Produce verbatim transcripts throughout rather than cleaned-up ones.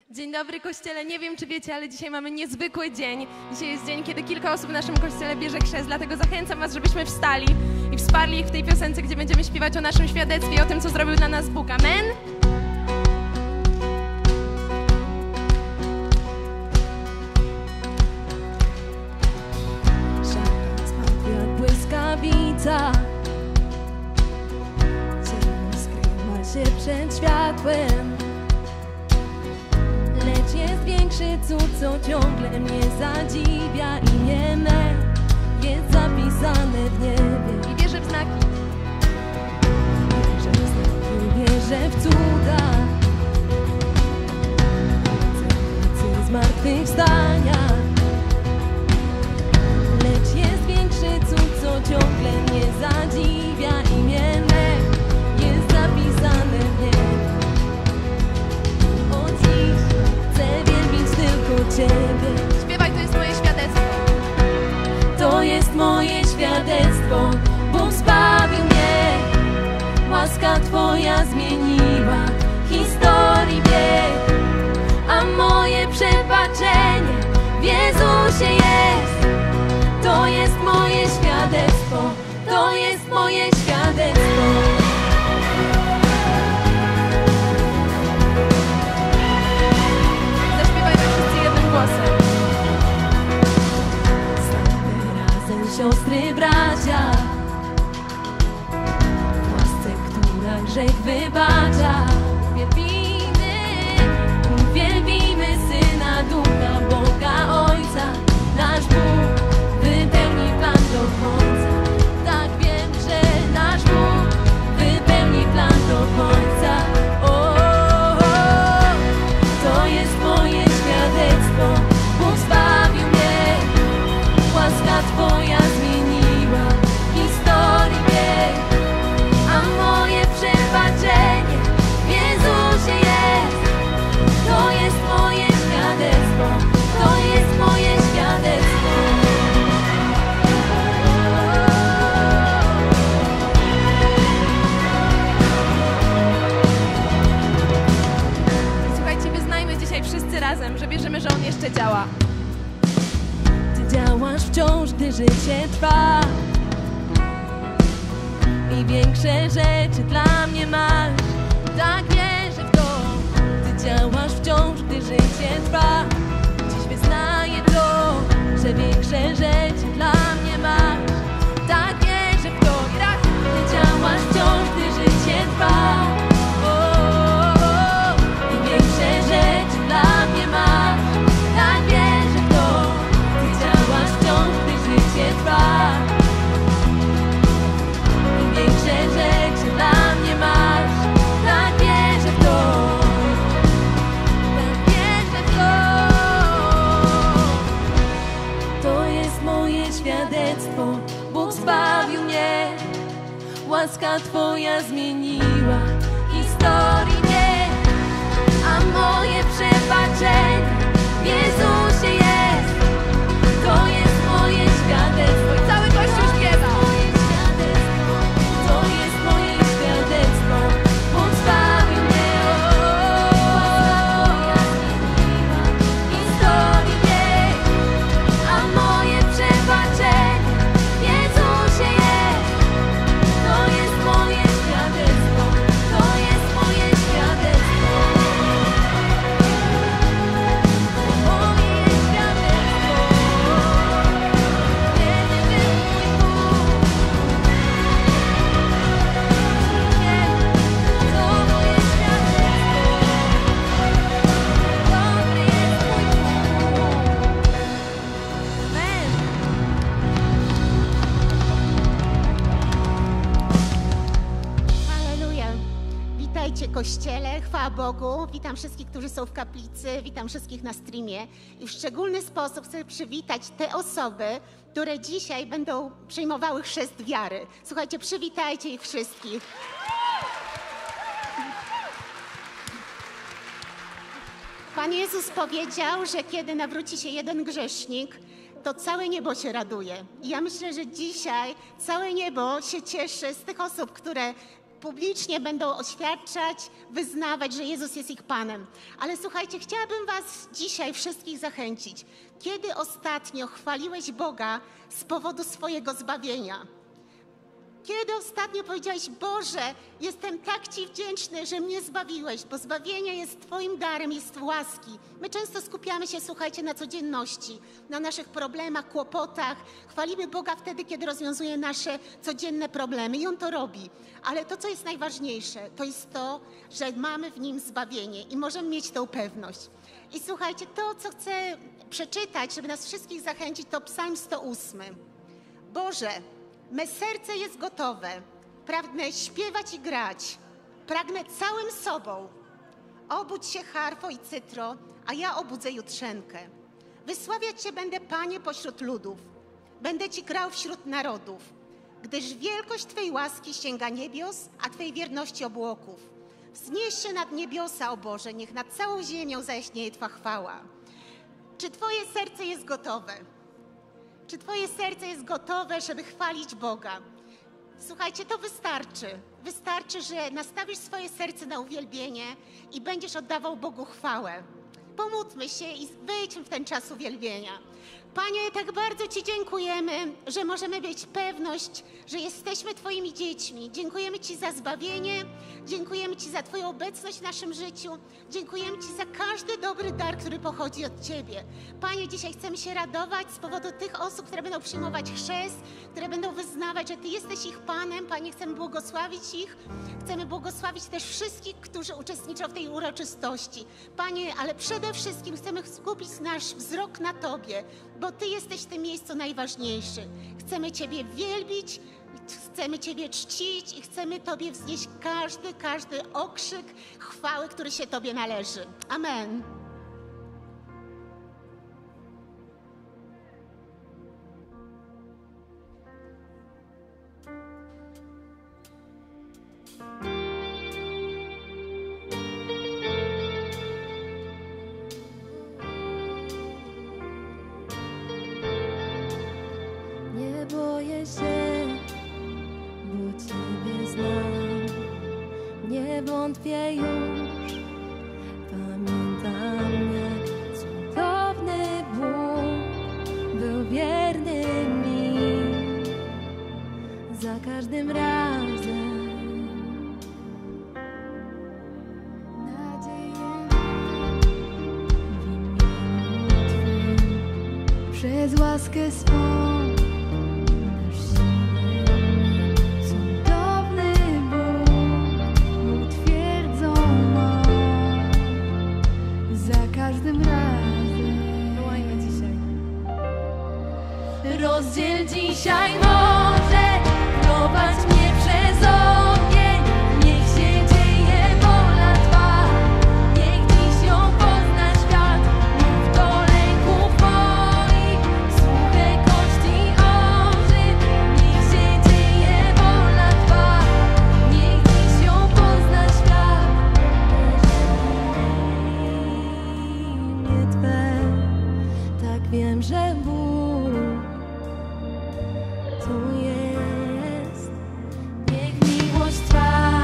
Dzień dobry Kościele, nie wiem czy wiecie, ale dzisiaj mamy niezwykły dzień. Dzisiaj jest dzień, kiedy kilka osób w naszym Kościele bierze chrzest, dlatego zachęcam was, żebyśmy wstali i wsparli ich w tej piosence, gdzie będziemy śpiewać o naszym świadectwie i o tym, co zrobił dla nas Bóg. Amen? Szatan spadł jak błyskawica, cień skrywa się przed światłem. Lecz jest większy cud, co ciągle mnie zadziwia. Imię me jest zapisane w niebie. I wierzę w znaki. Wierzę w znaki, wierzę w cuda. Chcę zmartwychwstania. Lecz jest większy cud, co ciągle mnie zadziwia. Imię me jest zapisane w niebie. Od dziś chcę wielbić tylko Ciebie. Śpiewaj, to jest moje świadectwo. To jest moje świadectwo. Bóg zbawił mnie. Łaska Twoja zmieniła historii bieg. A moje przebaczenie w Jezusie jest. To jest moje świadectwo. To jest moje świadectwo. Zaśpiewajmy wszyscy jednym głosem. Stamy razem, siostry, bracia, w łasce, która grzech wybacza. Uwielbimy, uwielbimy Syna, Ducha, Boga Ojca. Nasz Bóg wypełni plan do końca. Tak wiem, że nasz Bóg wypełni plan do końca. O, o, o, to jest moje świadectwo. Bóg zbawił mnie. Łaska Twoja zmieniła historię bieg. A moje przebaczenie w Jezusie jest. To jest moje świadectwo. To jest moje świadectwo. Słuchajcie, wyznajmy dzisiaj wszyscy razem, że wierzymy, że On jeszcze działa. Ty działasz wciąż, gdy życie trwa. I większe rzeczy dla mnie masz. Tak wierzę w to. Ty działasz wciąż, gdy życie trwa. Dziś wyznaję to, że większe rzeczy dla mnie masz. Tak wierzę w to. I raz. Ty działasz wciąż, gdy życie trwa. O, o, o. I większe rzeczy dla mnie masz. Tak wierzę w to. Ty działasz wciąż, gdy życie trwa. I większe rzeczy dla mnie masz. Tak wierzę w to. Tak wierzę w to. To jest moje świadectwo. Bóg zbawił mnie. Łaska Twoja zmieniła historię bieg. A moje przebaczenie w Jezusie jest. To jest moje świadectwo. I cały Kościół śpiewa. To jest moje świadectwo. Bóg zbawił mnie. Historię bieg. A moje przebaczenie w Jezusie jest. To jest moje świadectwo. To jest moje świadectwo. Moje świadectwo. Wierny był mój Bóg. To moje świadectwo. Dobry jest mój Bóg. Amen. Halleluja. Witajcie Kościele, chwała Bogu. Witam wszystkich, którzy są w kaplicy, witam wszystkich na streamie. I w szczególny sposób chcę przywitać te osoby, które dzisiaj będą przyjmowały chrzest wiary. Słuchajcie, przywitajcie ich wszystkich. Pan Jezus powiedział, że kiedy nawróci się jeden grzesznik, to całe niebo się raduje. I ja myślę, że dzisiaj całe niebo się cieszy z tych osób, które publicznie będą oświadczać, wyznawać, że Jezus jest ich Panem. Ale słuchajcie, chciałabym was dzisiaj wszystkich zachęcić. Kiedy ostatnio chwaliłeś Boga z powodu swojego zbawienia? Kiedy ostatnio powiedziałeś: Boże, jestem tak Ci wdzięczny, że mnie zbawiłeś, bo zbawienie jest Twoim darem, jest łaski. My często skupiamy się, słuchajcie, na codzienności, na naszych problemach, kłopotach. Chwalimy Boga wtedy, kiedy rozwiązuje nasze codzienne problemy i On to robi. Ale to, co jest najważniejsze, to jest to, że mamy w Nim zbawienie i możemy mieć tą pewność. I słuchajcie, to, co chcę przeczytać, żeby nas wszystkich zachęcić, to Psalm sto ósmy. Boże, me serce jest gotowe, pragnę śpiewać i grać, pragnę całym sobą. Obudź się harfo i cytro, a ja obudzę jutrzenkę. Wysławiać Cię będę, Panie, pośród ludów, będę Ci grał wśród narodów, gdyż wielkość Twej łaski sięga niebios, a Twej wierności obłoków. Wznieś się nad niebiosa, o Boże, niech nad całą ziemią zajaśnieje Twa chwała. Czy Twoje serce jest gotowe? Czy Twoje serce jest gotowe, żeby chwalić Boga? Słuchajcie, to wystarczy. Wystarczy, że nastawisz swoje serce na uwielbienie i będziesz oddawał Bogu chwałę. Pomódlmy się i wejdźmy w ten czas uwielbienia. Panie, tak bardzo Ci dziękujemy, że możemy mieć pewność, że jesteśmy Twoimi dziećmi. Dziękujemy Ci za zbawienie, dziękujemy Ci za Twoją obecność w naszym życiu, dziękujemy Ci za każdy dobry dar, który pochodzi od Ciebie. Panie, dzisiaj chcemy się radować z powodu tych osób, które będą przyjmować chrzest, które będą wyznawać, że Ty jesteś ich Panem. Panie, chcemy błogosławić ich, chcemy błogosławić też wszystkich, którzy uczestniczą w tej uroczystości. Panie, ale przede wszystkim chcemy skupić nasz wzrok na Tobie, bo Ty jesteś w tym miejscu najważniejszy. Chcemy Ciebie wielbić, chcemy Ciebie czcić i chcemy Tobie wznieść każdy, każdy okrzyk chwały, który się Tobie należy. Amen. Boję się, bo Ciebie znam, nie wątpię już, pamiętam, jak cudowny Bóg był wierny mi, za każdym razem nadzieję w imieniu Twym, przez łaskę swą. Rozdziel dzisiaj może, prowadź mnie przez ogień, niech się dzieje wola Twa, niech dziś ją pozna świat, mów do lęków moich, słuchaj kości ożyw, niech się dzieje wola Twa, niech dziś ją pozna świat, imię Twe, tak wiem, że Bóg tu jest, niech miłość Twa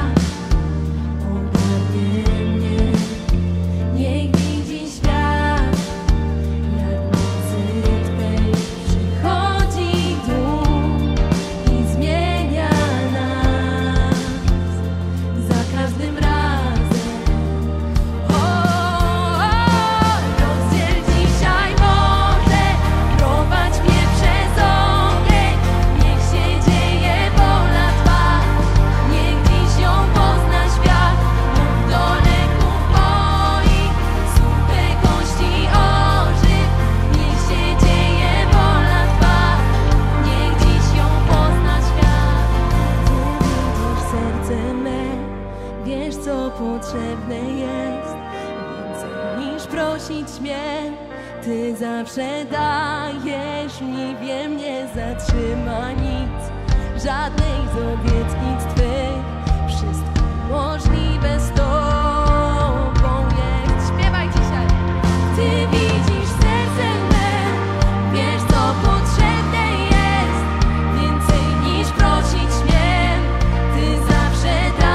ogarnie mnie, niech widzi świat, jak mocy Twej przychodzi duch i zmienia nas za każdym razem. O, o, rozdziel dzisiaj może, prowadź mnie przez ogień, niech się dzieje wola Twa, niech dziś ją pozna świat, mów do lęków moich, suche kości ożyw, niech się dzieje wola Twa, niech dziś ją pozna świat. Ty widzisz serce me, wiesz co potrzebne jest, więcej niż prosić mnie, Ty zawsze dajesz mi, wiem, nie zatrzyma nic, żadnej z obietnic Twych, wszystko możliwe z Tobą jest. Śpiewaj dzisiaj. Ty widzisz serce me, wiesz co potrzebne jest, więcej niż prosić mnie, Ty zawsze dajesz.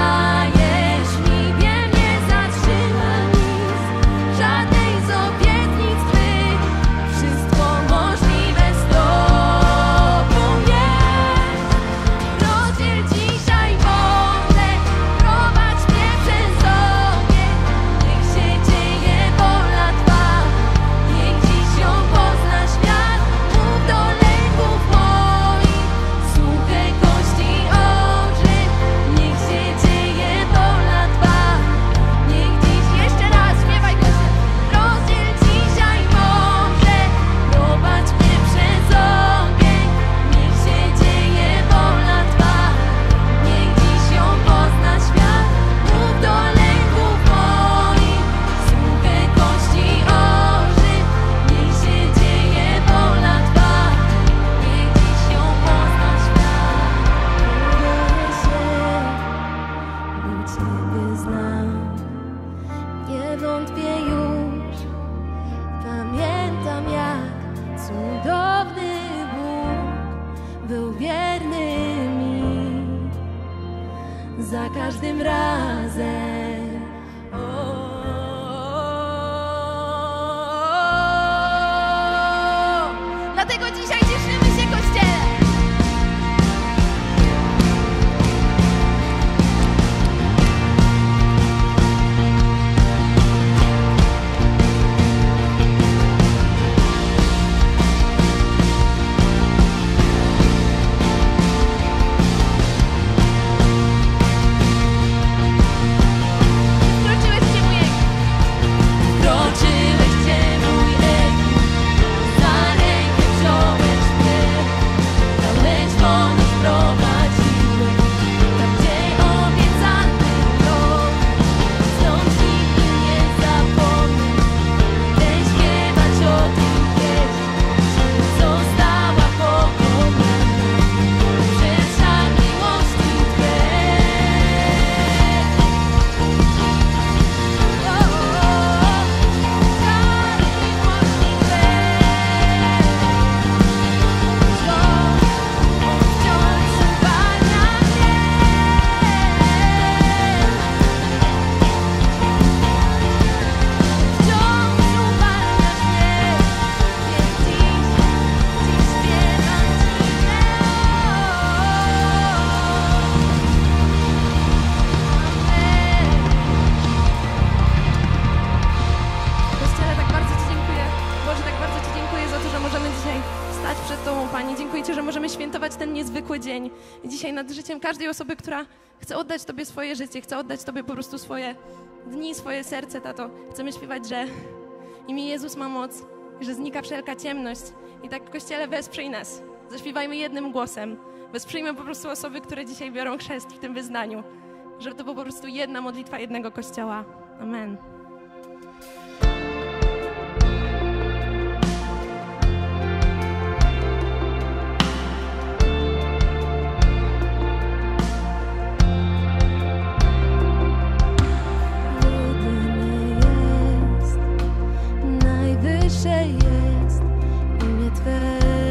tym razem. O, Dlatego dzisiaj cieszymy się, Kościele. Wróciłeś gdzie mój Egipt. Wkroczyłeś gdzie mój Egipt, za rękę wziąłeś mnie, dałeś wolność, prowadziłeś, tam gdzie obiecany rok. Stąd nigdy nie zapomnę, będę śpiewać o tym pieśń, żeby została pokonana przez żar miłości Twej. Kościele, tak bardzo Ci dziękuję. Boże, tak bardzo Ci dziękuję za to, że możemy dzisiaj stać przed Tobą, Pani. Dziękuję Ci, że możemy świętować ten niezwykły dzień. I dzisiaj nad życiem każdej osoby, która chce oddać Tobie swoje życie, chce oddać Tobie po prostu swoje dni, swoje serce, Tato. Chcemy śpiewać, że imię Jezus ma moc i że znika wszelka ciemność. I tak, Kościele, wesprzyj nas. Zaśpiewajmy jednym głosem. Wesprzyjmy po prostu osoby, które dzisiaj biorą chrzest w tym wyznaniu. Żeby to była po prostu jedna modlitwa jednego Kościoła. Amen. Jedyne jest, najwyższe jest imię Twe,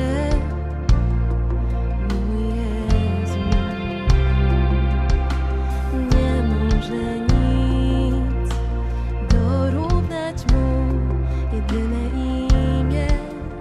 mój Jezu. Nie może nic dorównać Mu, jedyne imię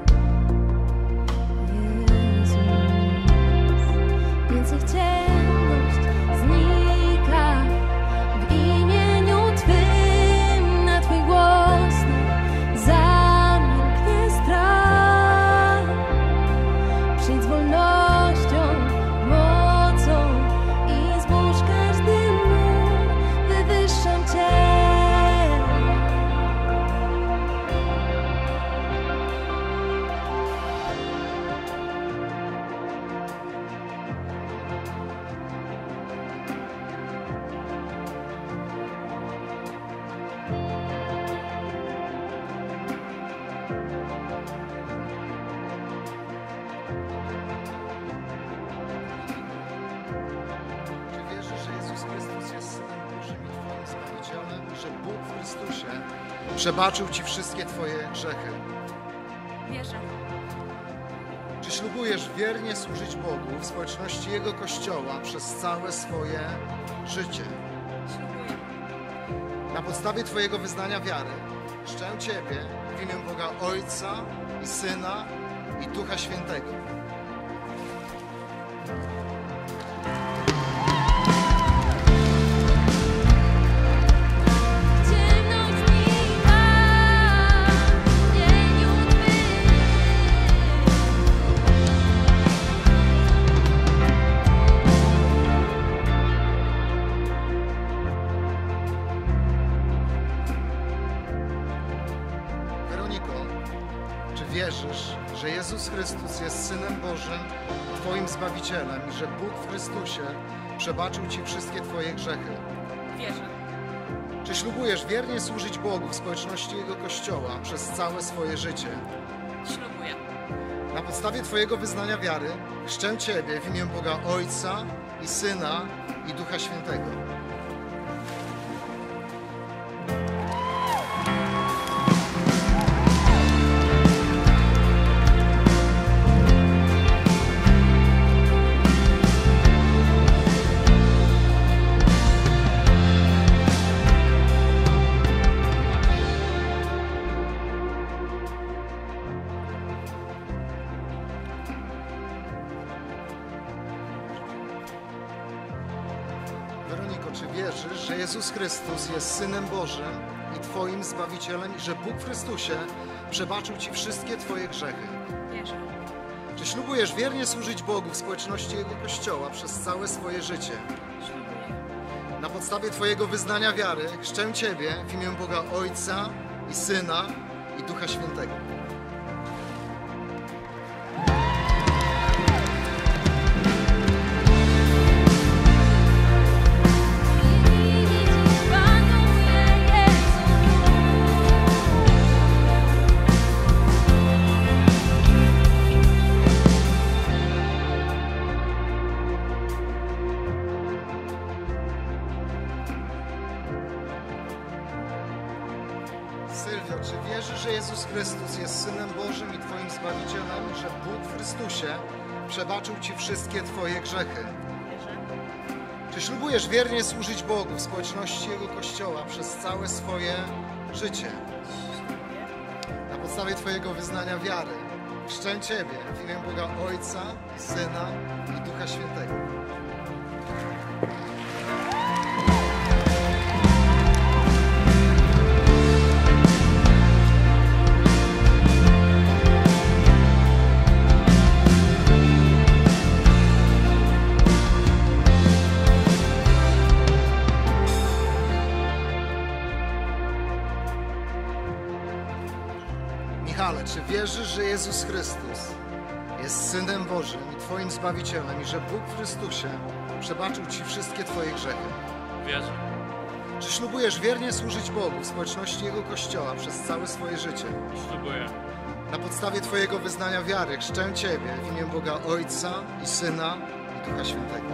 Jezus. Więc niech ciemność znika w imieniu Twym, na Twój głos zamilknie strach. Przyjdź z wolnością, mocą i zburz każdy mur, wywyższam Cię. Czy wierzysz, że Jezus Chrystus jest Synem Bożym i Twoim Zbawicielem i że Bóg w Chrystusie przebaczył Ci wszystkie Twoje grzechy? Wierzę. Czy ślubujesz wiernie służyć Bogu w społeczności Jego Kościoła przez całe swoje życie? Ślubuję. Na podstawie Twojego wyznania wiary chrzczę Ciebie w imię Boga Ojca i Syna i Ducha Świętego. Ciemność znika w imieniu Twym. Weroniko, czy wierzysz, że Jezus Chrystus jest Synem Bożym, Twoim Zbawicielem i że Bóg w Chrystusie przebaczył Ci wszystkie Twoje grzechy? Wierzę. Czy ślubujesz wiernie służyć Bogu w społeczności Jego Kościoła przez całe swoje życie? Ślubuję. Na podstawie Twojego wyznania wiary chrzczę Ciebie w imię Boga Ojca i Syna i Ducha Świętego. Weroniko, czy wierzysz, że Jezus Chrystus jest Synem Bożym i Twoim Zbawicielem i że Bóg w Chrystusie przebaczył Ci wszystkie Twoje grzechy? Wierzę. Czy ślubujesz wiernie służyć Bogu w społeczności Jego Kościoła przez całe swoje życie? Ślubuję. Na podstawie Twojego wyznania wiary chrzczę Ciebie w imię Boga Ojca i Syna i Ducha Świętego. Sylwio, czy wierzysz, że Jezus Chrystus jest Synem Bożym i Twoim Zbawicielem, że Bóg w Chrystusie przebaczył Ci wszystkie Twoje grzechy? Wierzę. Czy ślubujesz wiernie służyć Bogu w społeczności Jego Kościoła przez całe swoje życie? Na podstawie Twojego wyznania wiary chrzczę Ciebie w imię Boga Ojca i Syna i Ducha Świętego. Michale, czy wierzysz, że Jezus Chrystus jest Synem Bożym i Twoim Zbawicielem i że Bóg w Chrystusie przebaczył Ci wszystkie Twoje grzechy? Wierzę. Czy ślubujesz wiernie służyć Bogu w społeczności Jego Kościoła przez całe swoje życie? Ślubuję. Na podstawie Twojego wyznania wiary chrzczę Ciebie w imię Boga Ojca i Syna i Ducha Świętego.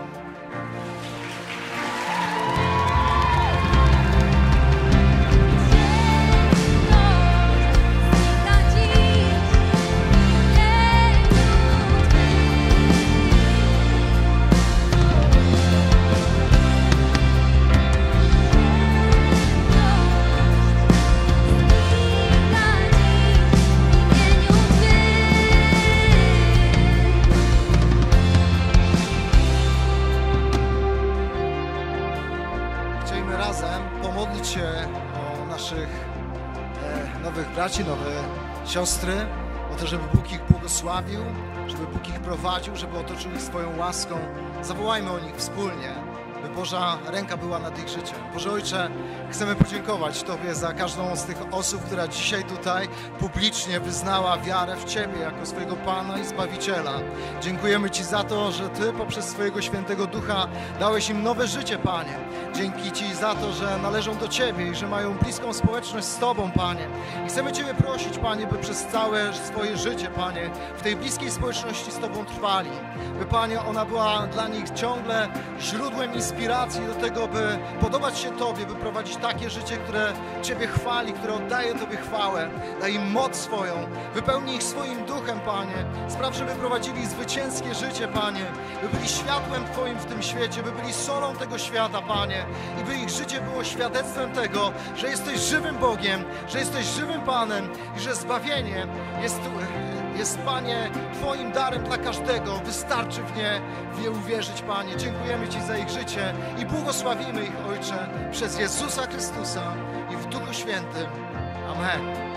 Chcielibyśmy razem pomodlić się o naszych e, nowych braci, nowe siostry, o to, żeby Bóg ich błogosławił, żeby Bóg ich prowadził, żeby otoczył ich swoją łaską. Zawołajmy o nich wspólnie, by Boża ręka była nad ich życiem. Boże Ojcze, chcemy podziękować Tobie za każdą z tych osób, która dzisiaj tutaj publicznie wyznała wiarę w Ciebie jako swojego Pana i Zbawiciela. Dziękujemy Ci za to, że Ty poprzez swojego Świętego Ducha dałeś im nowe życie, Panie. Dzięki Ci za to, że należą do Ciebie i że mają bliską społeczność z Tobą, Panie. I chcemy Ciebie prosić, Panie, by przez całe swoje życie, Panie, w tej bliskiej społeczności z Tobą trwali. By, Panie, ona była dla nich ciągle źródłem inspiracji do tego, by podobać się Tobie, by prowadzić takie życie, które Ciebie chwali, które oddaje Tobie chwałę. Daj im moc swoją, wypełnij ich swoim duchem, Panie. Spraw, żeby prowadzili zwycięskie życie, Panie. By byli światłem Twoim w tym świecie, by byli solą tego świata, Panie. I by ich życie było świadectwem tego, że jesteś żywym Bogiem, że jesteś żywym Panem i że zbawienie jest, jest, Panie, Twoim darem dla każdego. Wystarczy w nie, w nie uwierzyć, Panie. Dziękujemy Ci za ich życie i błogosławimy ich, Ojcze, przez Jezusa Chrystusa i w Duchu Świętym. Amen.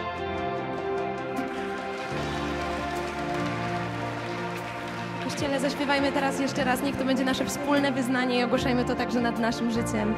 Kościele, zaśpiewajmy teraz jeszcze raz. Niech to będzie nasze wspólne wyznanie i ogłaszajmy to także nad naszym życiem.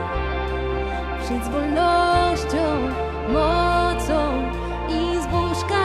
Z wolnością, mocą i zbóż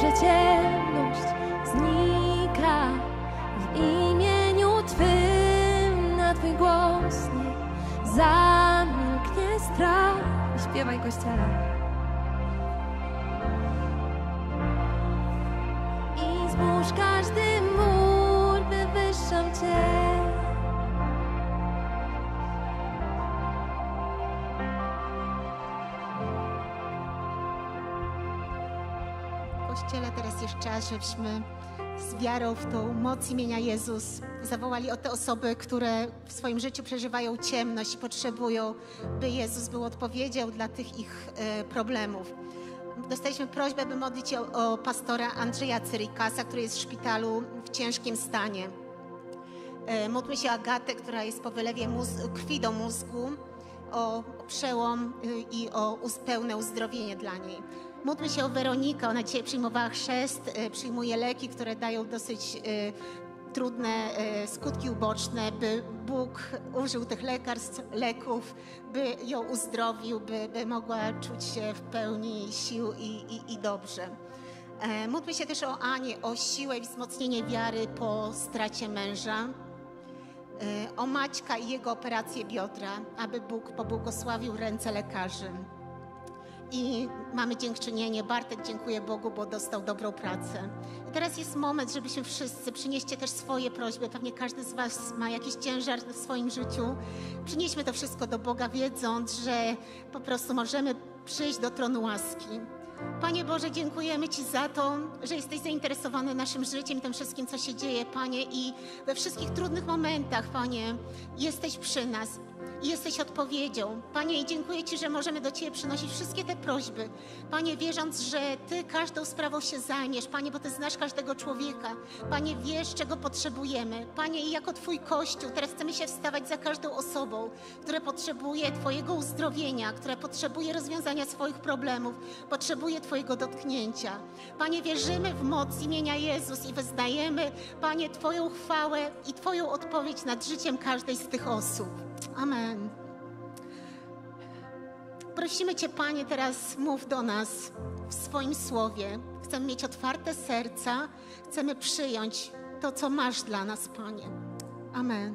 że ciemność znika w imieniu Twym. Na Twój głos niech zamilknie strach. I śpiewaj, Kościele. I zburz każdy mur, wywyższam Cię. Kościele, teraz jest czas, żebyśmy z wiarą w tą moc imienia Jezus zawołali o te osoby, które w swoim życiu przeżywają ciemność i potrzebują, by Jezus był odpowiedzią dla tych ich e, problemów. Dostaliśmy prośbę, by modlić się o, o pastora Andrzeja Cyrikasa, który jest w szpitalu w ciężkim stanie. E, módlmy się o Agatę, która jest po wylewie mózgu, krwi do mózgu, o, o przełom y, i o uz, pełne uzdrowienie dla niej. Módlmy się o Weronikę, ona dzisiaj przyjmowała chrzest, y, przyjmuje leki, które dają dosyć y, trudne y, skutki uboczne, by Bóg użył tych lekarstw, leków, by ją uzdrowił, by, by mogła czuć się w pełni sił i, i, i dobrze. E, módlmy się też o Anię, o siłę i wzmocnienie wiary po stracie męża, e, o Maćka i jego operację biodra, aby Bóg pobłogosławił ręce lekarzy. I mamy dziękczynienie. Bartek dziękuję Bogu, bo dostał dobrą pracę. I teraz jest moment, żebyśmy wszyscy, przynieście też swoje prośby. Pewnie każdy z was ma jakiś ciężar w swoim życiu. Przynieśmy to wszystko do Boga, wiedząc, że po prostu możemy przyjść do tronu łaski. Panie Boże, dziękujemy Ci za to, że jesteś zainteresowany naszym życiem, tym wszystkim, co się dzieje, Panie, i we wszystkich trudnych momentach, Panie, jesteś przy nas i jesteś odpowiedzią. Panie, i dziękuję Ci, że możemy do Ciebie przynosić wszystkie te prośby. Panie, wierząc, że Ty każdą sprawą się zajmiesz, Panie, bo Ty znasz każdego człowieka. Panie, wiesz, czego potrzebujemy. Panie, i jako Twój Kościół teraz chcemy się wstawać za każdą osobą, która potrzebuje Twojego uzdrowienia, która potrzebuje rozwiązania swoich problemów, potrzebuje Twojego dotknięcia. Panie, wierzymy w moc imienia Jezus i wyznajemy, Panie, Twoją chwałę i Twoją odpowiedź nad życiem każdej z tych osób. Amen. Prosimy Cię, Panie, teraz mów do nas w swoim słowie. Chcemy mieć otwarte serca, chcemy przyjąć to, co masz dla nas, Panie. Amen.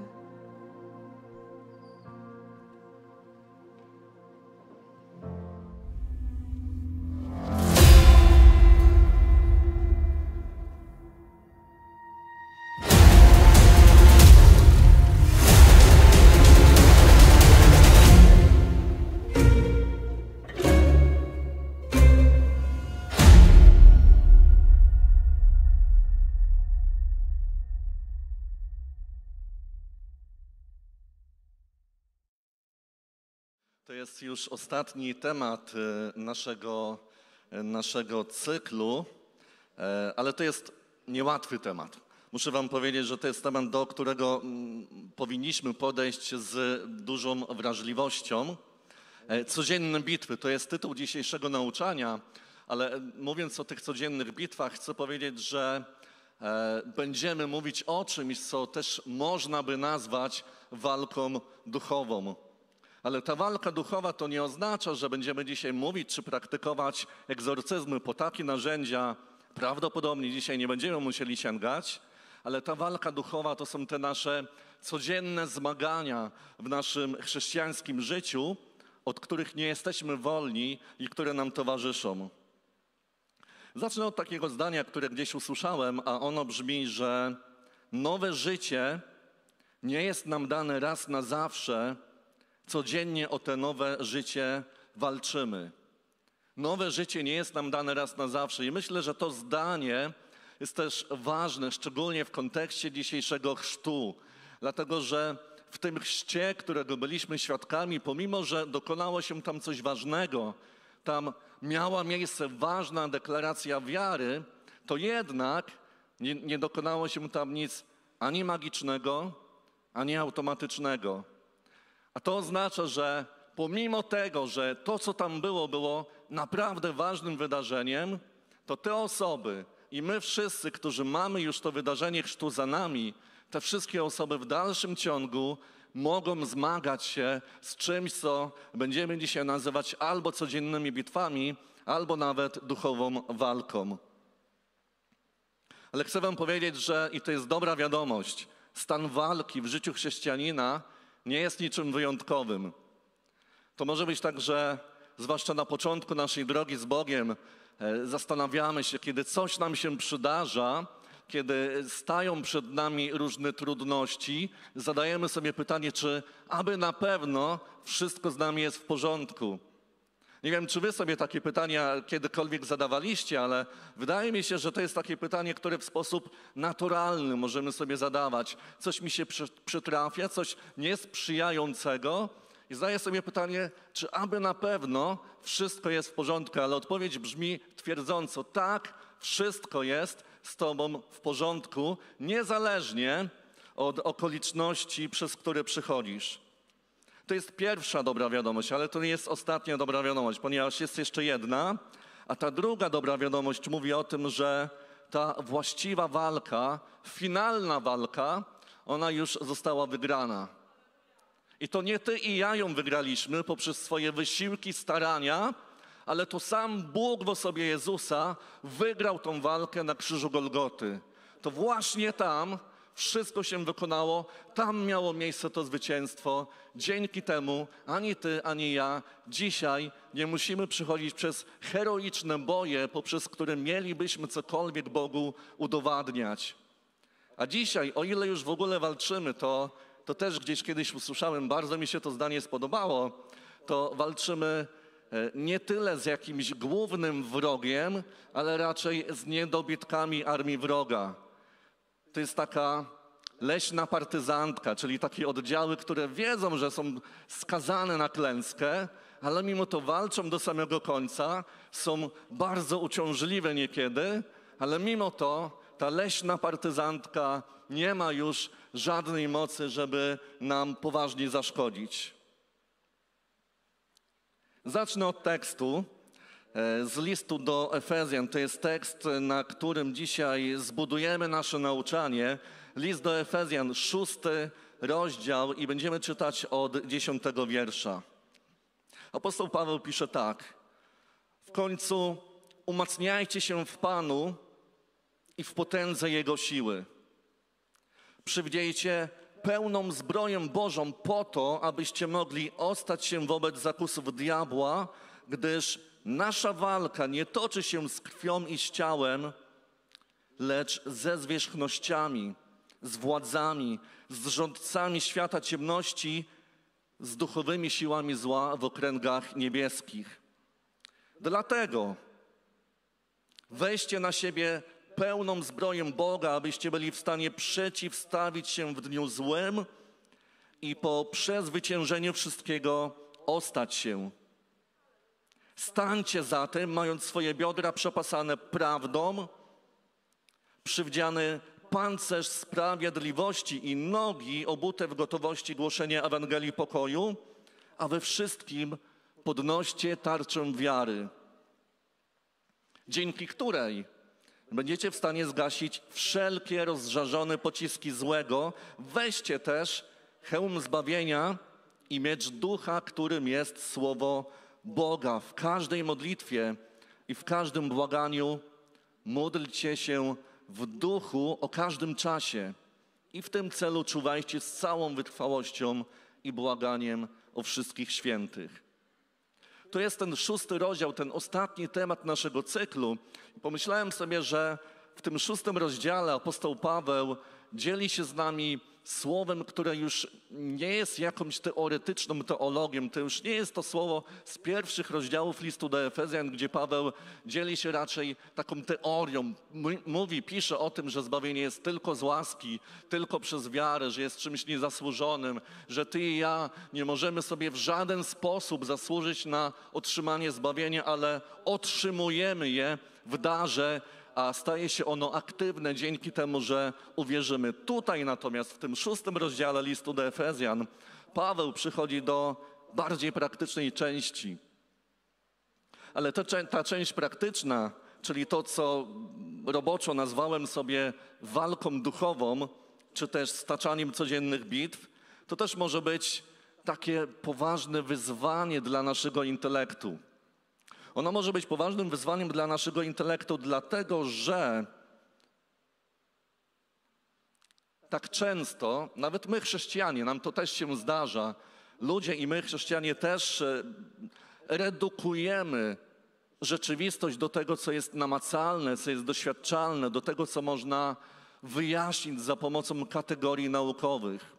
To jest już ostatni temat naszego, naszego cyklu, ale to jest niełatwy temat. Muszę wam powiedzieć, że to jest temat, do którego powinniśmy podejść z dużą wrażliwością. Codzienne bitwy to jest tytuł dzisiejszego nauczania, ale mówiąc o tych codziennych bitwach, chcę powiedzieć, że będziemy mówić o czymś, co też można by nazwać walką duchową. Ale ta walka duchowa to nie oznacza, że będziemy dzisiaj mówić czy praktykować egzorcyzmy po takie narzędzia. Prawdopodobnie dzisiaj nie będziemy musieli sięgać, ale ta walka duchowa to są te nasze codzienne zmagania w naszym chrześcijańskim życiu, od których nie jesteśmy wolni i które nam towarzyszą. Zacznę od takiego zdania, które gdzieś usłyszałem, a ono brzmi, że nowe życie nie jest nam dane raz na zawsze. Codziennie o te nowe życie walczymy. Nowe życie nie jest nam dane raz na zawsze i myślę, że to zdanie jest też ważne, szczególnie w kontekście dzisiejszego chrztu, dlatego że w tym chrzcie, którego byliśmy świadkami, pomimo że dokonało się tam coś ważnego, tam miała miejsce ważna deklaracja wiary, to jednak nie, nie dokonało się tam nic ani magicznego, ani automatycznego. A to oznacza, że pomimo tego, że to, co tam było, było naprawdę ważnym wydarzeniem, to te osoby i my wszyscy, którzy mamy już to wydarzenie chrztu za nami, te wszystkie osoby w dalszym ciągu mogą zmagać się z czymś, co będziemy dzisiaj nazywać albo codziennymi bitwami, albo nawet duchową walką. Ale chcę wam powiedzieć, że, i to jest dobra wiadomość, stan walki w życiu chrześcijanina nie jest niczym wyjątkowym. To może być tak, że zwłaszcza na początku naszej drogi z Bogiem e, zastanawiamy się, kiedy coś nam się przydarza, kiedy stają przed nami różne trudności, zadajemy sobie pytanie, czy aby na pewno wszystko z nami jest w porządku. Nie wiem, czy wy sobie takie pytania kiedykolwiek zadawaliście, ale wydaje mi się, że to jest takie pytanie, które w sposób naturalny możemy sobie zadawać. Coś mi się przytrafia, coś niesprzyjającego i zadaję sobie pytanie, czy aby na pewno wszystko jest w porządku, ale odpowiedź brzmi twierdząco, tak, wszystko jest z tobą w porządku, niezależnie od okoliczności, przez które przychodzisz. To jest pierwsza dobra wiadomość, ale to nie jest ostatnia dobra wiadomość, ponieważ jest jeszcze jedna, a ta druga dobra wiadomość mówi o tym, że ta właściwa walka, finalna walka, ona już została wygrana. I to nie ty i ja ją wygraliśmy poprzez swoje wysiłki, starania, ale to sam Bóg w osobie Jezusa wygrał tą walkę na krzyżu Golgoty. To właśnie tam wszystko się wykonało, tam miało miejsce to zwycięstwo. Dzięki temu ani ty, ani ja dzisiaj nie musimy przychodzić przez heroiczne boje, poprzez które mielibyśmy cokolwiek Bogu udowadniać. A dzisiaj, o ile już w ogóle walczymy, to, to też gdzieś kiedyś usłyszałem, bardzo mi się to zdanie spodobało, to walczymy nie tyle z jakimś głównym wrogiem, ale raczej z niedobytkami armii wroga. To jest taka leśna partyzantka, czyli takie oddziały, które wiedzą, że są skazane na klęskę, ale mimo to walczą do samego końca, są bardzo uciążliwe niekiedy, ale mimo to ta leśna partyzantka nie ma już żadnej mocy, żeby nam poważnie zaszkodzić. Zacznę od tekstu z listu do Efezjan. To jest tekst, na którym dzisiaj zbudujemy nasze nauczanie. List do Efezjan, szósty rozdział i będziemy czytać od dziesiątego wiersza. Apostoł Paweł pisze tak. W końcu umacniajcie się w Panu i w potędze Jego siły. Przywdziejcie pełną zbroję Bożą po to, abyście mogli ostać się wobec zakusów diabła, gdyż nasza walka nie toczy się z krwią i z ciałem, lecz ze zwierzchnościami, z władzami, z rządcami świata ciemności, z duchowymi siłami zła w okręgach niebieskich. Dlatego weźcie na siebie pełną zbroję Boga, abyście byli w stanie przeciwstawić się w dniu złym i po przezwyciężeniu wszystkiego ostać się. Stańcie zatem, mając swoje biodra przepasane prawdą, przywdziany pancerz sprawiedliwości i nogi obute w gotowości głoszenia Ewangelii pokoju, a we wszystkim podnoście tarczę wiary, dzięki której będziecie w stanie zgasić wszelkie rozżarzone pociski złego. Weźcie też hełm zbawienia i miecz ducha, którym jest słowo Boga. W każdej modlitwie i w każdym błaganiu módlcie się w duchu o każdym czasie i w tym celu czuwajcie z całą wytrwałością i błaganiem o wszystkich świętych. To jest ten szósty rozdział, ten ostatni temat naszego cyklu. Pomyślałem sobie, że w tym szóstym rozdziale apostoł Paweł dzieli się z nami słowem, które już nie jest jakąś teoretyczną teologią. To już nie jest to słowo z pierwszych rozdziałów listu do Efezjan, gdzie Paweł dzieli się raczej taką teorią. Mówi, pisze o tym, że zbawienie jest tylko z łaski, tylko przez wiarę, że jest czymś niezasłużonym, że ty i ja nie możemy sobie w żaden sposób zasłużyć na otrzymanie zbawienia, ale otrzymujemy je w darze, a staje się ono aktywne dzięki temu, że uwierzymy. Tutaj natomiast w tym szóstym rozdziale listu do Efezjan Paweł przychodzi do bardziej praktycznej części. Ale ta, ta część praktyczna, czyli to, co roboczo nazwałem sobie walką duchową, czy też staczaniem codziennych bitw, to też może być takie poważne wyzwanie dla naszego intelektu. Ono może być poważnym wyzwaniem dla naszego intelektu, dlatego że tak często, nawet my chrześcijanie, nam to też się zdarza, ludzie i my chrześcijanie też e, redukujemy rzeczywistość do tego, co jest namacalne, co jest doświadczalne, do tego, co można wyjaśnić za pomocą kategorii naukowych.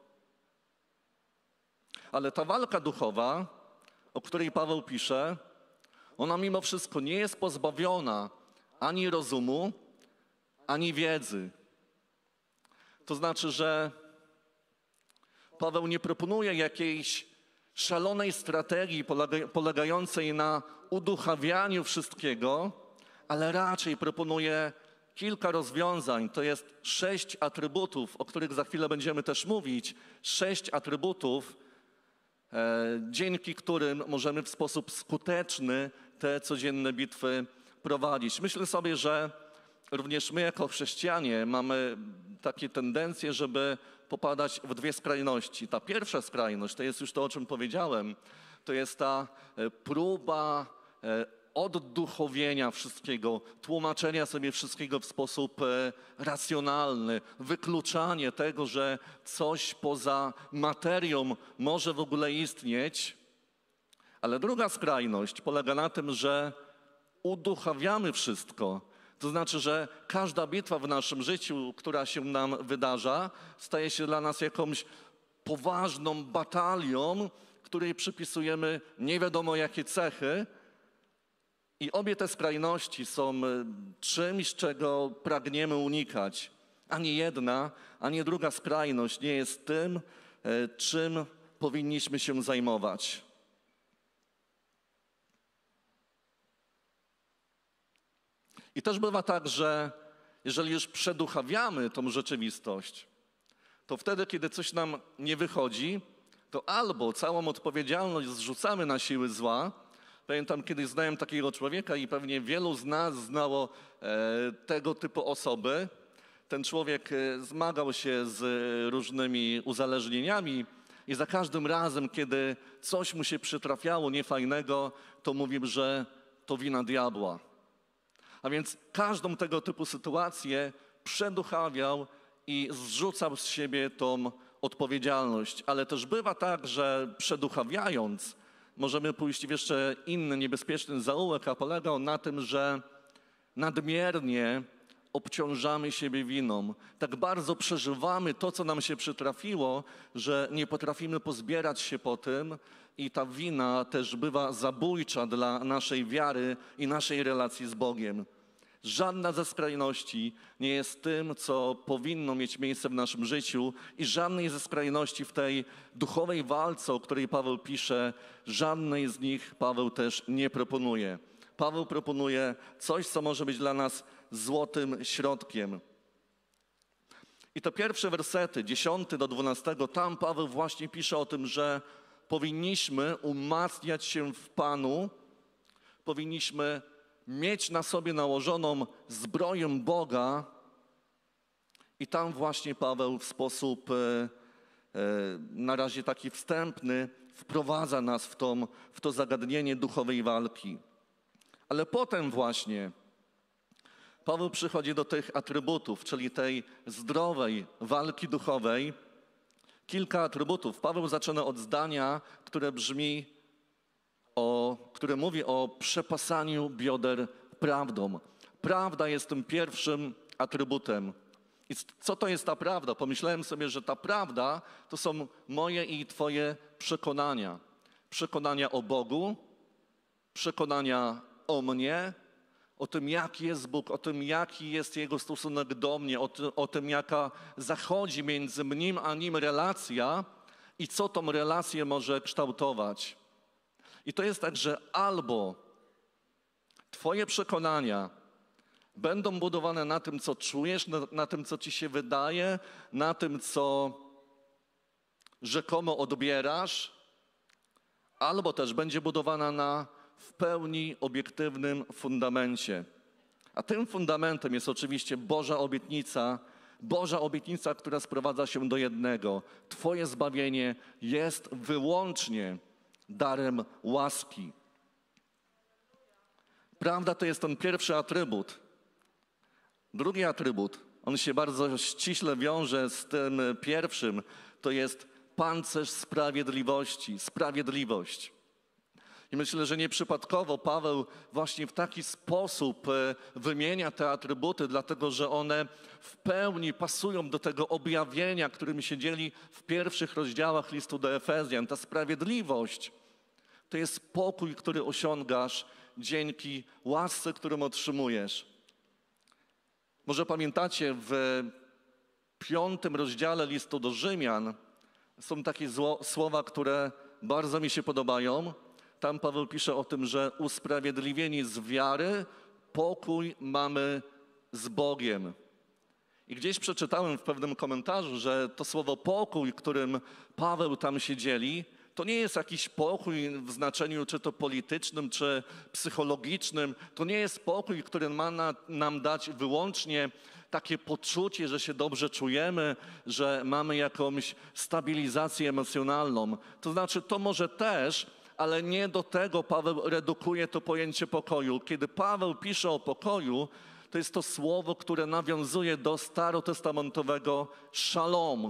Ale ta walka duchowa, o której Paweł pisze, ona mimo wszystko nie jest pozbawiona ani rozumu, ani wiedzy. To znaczy, że Paweł nie proponuje jakiejś szalonej strategii polegającej na uduchawianiu wszystkiego, ale raczej proponuje kilka rozwiązań. To jest sześć atrybutów, o których za chwilę będziemy też mówić. Sześć atrybutów, e, dzięki którym możemy w sposób skuteczny te codzienne bitwy prowadzić. Myślę sobie, że również my jako chrześcijanie mamy takie tendencje, żeby popadać w dwie skrajności. Ta pierwsza skrajność, to jest już to, o czym powiedziałem, to jest ta próba odduchowienia wszystkiego, tłumaczenia sobie wszystkiego w sposób racjonalny, wykluczanie tego, że coś poza materią może w ogóle istnieć. Ale druga skrajność polega na tym, że uduchawiamy wszystko. To znaczy, że każda bitwa w naszym życiu, która się nam wydarza, staje się dla nas jakąś poważną batalią, której przypisujemy nie wiadomo jakie cechy. I obie te skrajności są czymś, czego pragniemy unikać. Ani jedna, ani druga skrajność nie jest tym, czym powinniśmy się zajmować. I też bywa tak, że jeżeli już przeduchawiamy tą rzeczywistość, to wtedy, kiedy coś nam nie wychodzi, to albo całą odpowiedzialność zrzucamy na siły zła. Pamiętam, kiedyś znałem takiego człowieka i pewnie wielu z nas znało e, tego typu osoby. Ten człowiek zmagał się z różnymi uzależnieniami i za każdym razem, kiedy coś mu się przytrafiało niefajnego, to mówił, że to wina diabła. A więc każdą tego typu sytuację przeduchawiał i zrzucał z siebie tą odpowiedzialność. Ale też bywa tak, że przeduchawiając możemy pójść w jeszcze inny niebezpieczny zaułek, a polega on na tym, że nadmiernie obciążamy siebie winą. Tak bardzo przeżywamy to, co nam się przytrafiło, że nie potrafimy pozbierać się po tym i ta wina też bywa zabójcza dla naszej wiary i naszej relacji z Bogiem. Żadna ze skrajności nie jest tym, co powinno mieć miejsce w naszym życiu i żadnej ze skrajności w tej duchowej walce, o której Paweł pisze, żadnej z nich Paweł też nie proponuje. Paweł proponuje coś, co może być dla nas złotym środkiem. I te pierwsze wersety, dziesiąty do dwunastego, tam Paweł właśnie pisze o tym, że powinniśmy umacniać się w Panu, powinniśmy mieć na sobie nałożoną zbroję Boga i tam właśnie Paweł w sposób e, e, na razie taki wstępny wprowadza nas w, tą, w to zagadnienie duchowej walki. Ale potem właśnie Paweł przychodzi do tych atrybutów, czyli tej zdrowej walki duchowej. Kilka atrybutów. Paweł zaczyna od zdania, które brzmi, o, które mówi o przepasaniu bioder prawdą. Prawda jest tym pierwszym atrybutem. I co to jest ta prawda? Pomyślałem sobie, że ta prawda to są moje i Twoje przekonania. Przekonania o Bogu, przekonania o mnie, o tym, jaki jest Bóg, o tym, jaki jest Jego stosunek do mnie, o, ty, o tym, jaka zachodzi między Nim a Nim relacja i co tą relację może kształtować. I to jest tak, że albo Twoje przekonania będą budowane na tym, co czujesz, na, na tym, co Ci się wydaje, na tym, co rzekomo odbierasz, albo też będzie budowana na w pełni obiektywnym fundamencie. A tym fundamentem jest oczywiście Boża obietnica, Boża obietnica, która sprowadza się do jednego. Twoje zbawienie jest wyłącznie darem łaski. Prawda to jest ten pierwszy atrybut. Drugi atrybut, On się bardzo ściśle wiąże z tym pierwszym, to jest pancerz sprawiedliwości, sprawiedliwość. I myślę, że nieprzypadkowo Paweł właśnie w taki sposób wymienia te atrybuty, dlatego że one w pełni pasują do tego objawienia, którym się dzieli w pierwszych rozdziałach listu do Efezjan. Ta sprawiedliwość to jest pokój, który osiągasz dzięki łasce, którą otrzymujesz. Może pamiętacie, w piątym rozdziale listu do Rzymian są takie zło, słowa, które bardzo mi się podobają. Tam Paweł pisze o tym, że usprawiedliwieni z wiary pokój mamy z Bogiem. I gdzieś przeczytałem w pewnym komentarzu, że to słowo pokój, którym Paweł tam się dzieli, to nie jest jakiś pokój w znaczeniu czy to politycznym, czy psychologicznym. To nie jest pokój, który ma na, nam dać wyłącznie takie poczucie, że się dobrze czujemy, że mamy jakąś stabilizację emocjonalną. To znaczy, to może też, ale nie do tego Paweł redukuje to pojęcie pokoju. Kiedy Paweł pisze o pokoju, to jest to słowo, które nawiązuje do starotestamentowego szalom.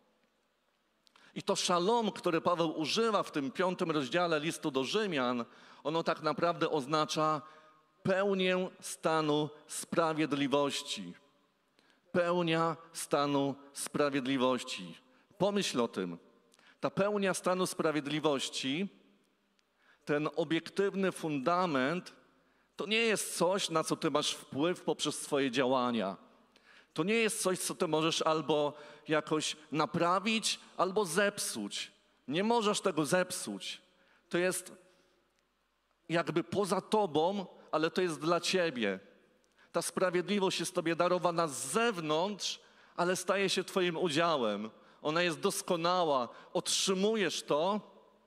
I to szalom, które Paweł używa w tym piątym rozdziale listu do Rzymian, ono tak naprawdę oznacza pełnię stanu sprawiedliwości. Pełnia stanu sprawiedliwości. Pomyśl o tym. Ta pełnia stanu sprawiedliwości, ten obiektywny fundament, to nie jest coś, na co ty masz wpływ poprzez swoje działania. To nie jest coś, co ty możesz albo jakoś naprawić, albo zepsuć. Nie możesz tego zepsuć. To jest jakby poza tobą, ale to jest dla ciebie. Ta sprawiedliwość jest tobie darowana z zewnątrz, ale staje się twoim udziałem. Ona jest doskonała. Otrzymujesz to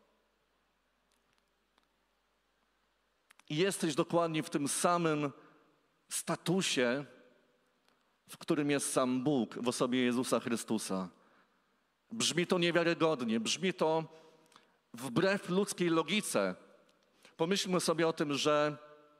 i jesteś dokładnie w tym samym statusie, w którym jest sam Bóg w osobie Jezusa Chrystusa. Brzmi to niewiarygodnie, brzmi to wbrew ludzkiej logice. Pomyślmy sobie o tym, że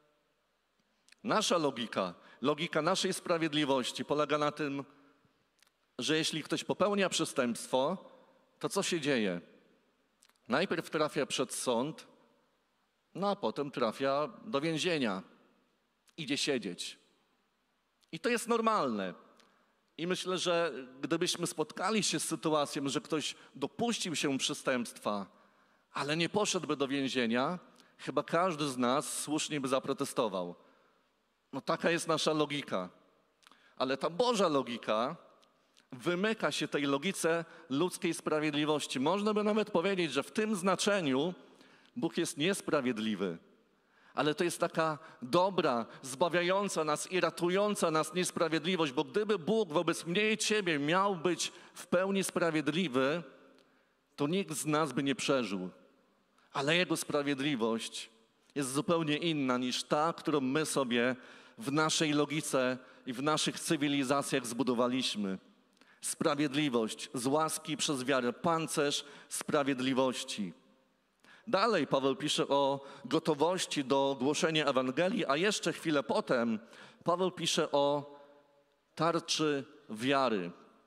nasza logika, logika naszej sprawiedliwości polega na tym, że jeśli ktoś popełnia przestępstwo, to co się dzieje? Najpierw trafia przed sąd, no a potem trafia do więzienia. Idzie siedzieć. I to jest normalne. I myślę, że gdybyśmy spotkali się z sytuacją, że ktoś dopuścił się przestępstwa, ale nie poszedłby do więzienia, chyba każdy z nas słusznie by zaprotestował. No taka jest nasza logika. Ale ta Boża logika wymyka się tej logice ludzkiej sprawiedliwości. Można by nawet powiedzieć, że w tym znaczeniu Bóg jest niesprawiedliwy. Ale to jest taka dobra, zbawiająca nas i ratująca nas niesprawiedliwość, bo gdyby Bóg wobec mnie i ciebie miał być w pełni sprawiedliwy, to nikt z nas by nie przeżył. Ale Jego sprawiedliwość jest zupełnie inna niż ta, którą my sobie w naszej logice i w naszych cywilizacjach zbudowaliśmy. Sprawiedliwość z łaski przez wiarę, pancerz sprawiedliwości. Dalej Paweł pisze o gotowości do głoszenia Ewangelii, a jeszcze chwilę potem Paweł pisze o tarczy wiary.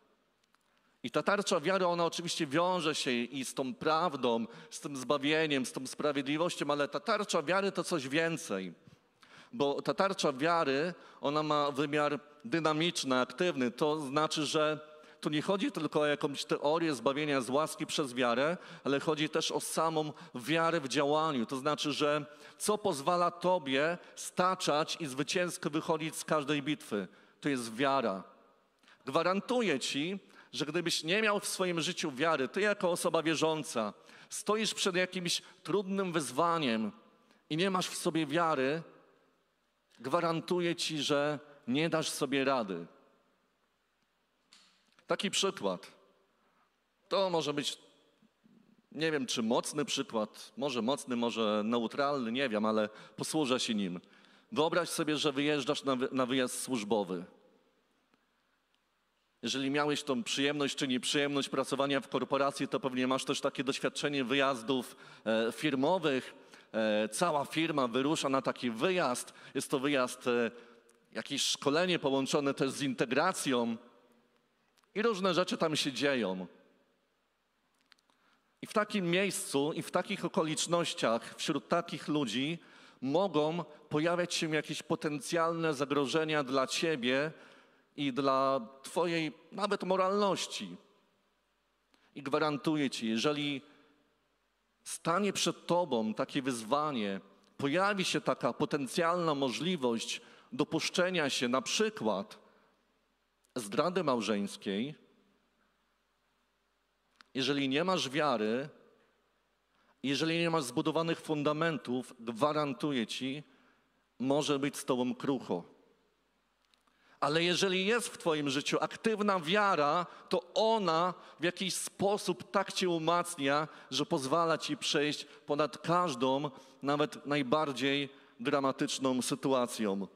I ta tarcza wiary, ona oczywiście wiąże się i z tą prawdą, z tym zbawieniem, z tą sprawiedliwością, ale ta tarcza wiary to coś więcej. Bo ta tarcza wiary, ona ma wymiar dynamiczny, aktywny. To znaczy, że tu nie chodzi tylko o jakąś teorię zbawienia z łaski przez wiarę, ale chodzi też o samą wiarę w działaniu. To znaczy, że co pozwala tobie staczać i zwycięsko wychodzić z każdej bitwy? To jest wiara. Gwarantuję ci, że gdybyś nie miał w swoim życiu wiary, ty jako osoba wierząca, stoisz przed jakimś trudnym wyzwaniem i nie masz w sobie wiary, gwarantuję ci, że nie dasz sobie rady. Taki przykład. To może być, nie wiem, czy mocny przykład, może mocny, może neutralny, nie wiem, ale posłużę się nim. Wyobraź sobie, że wyjeżdżasz na, wy, na wyjazd służbowy. Jeżeli miałeś tą przyjemność czy nieprzyjemność pracowania w korporacji, to pewnie masz też takie doświadczenie wyjazdów e, firmowych. E, cała firma wyrusza na taki wyjazd. Jest to wyjazd e, jakieś szkolenie połączone też z integracją i różne rzeczy tam się dzieją. I w takim miejscu i w takich okolicznościach, wśród takich ludzi mogą pojawiać się jakieś potencjalne zagrożenia dla ciebie i dla twojej nawet moralności. I gwarantuję ci, jeżeli stanie przed tobą takie wyzwanie, pojawi się taka potencjalna możliwość dopuszczenia się na przykład zdrady małżeńskiej, jeżeli nie masz wiary, jeżeli nie masz zbudowanych fundamentów, gwarantuję ci, może być z tobą krucho. Ale jeżeli jest w twoim życiu aktywna wiara, to ona w jakiś sposób tak cię umacnia, że pozwala ci przejść ponad każdą, nawet najbardziej dramatyczną sytuacją.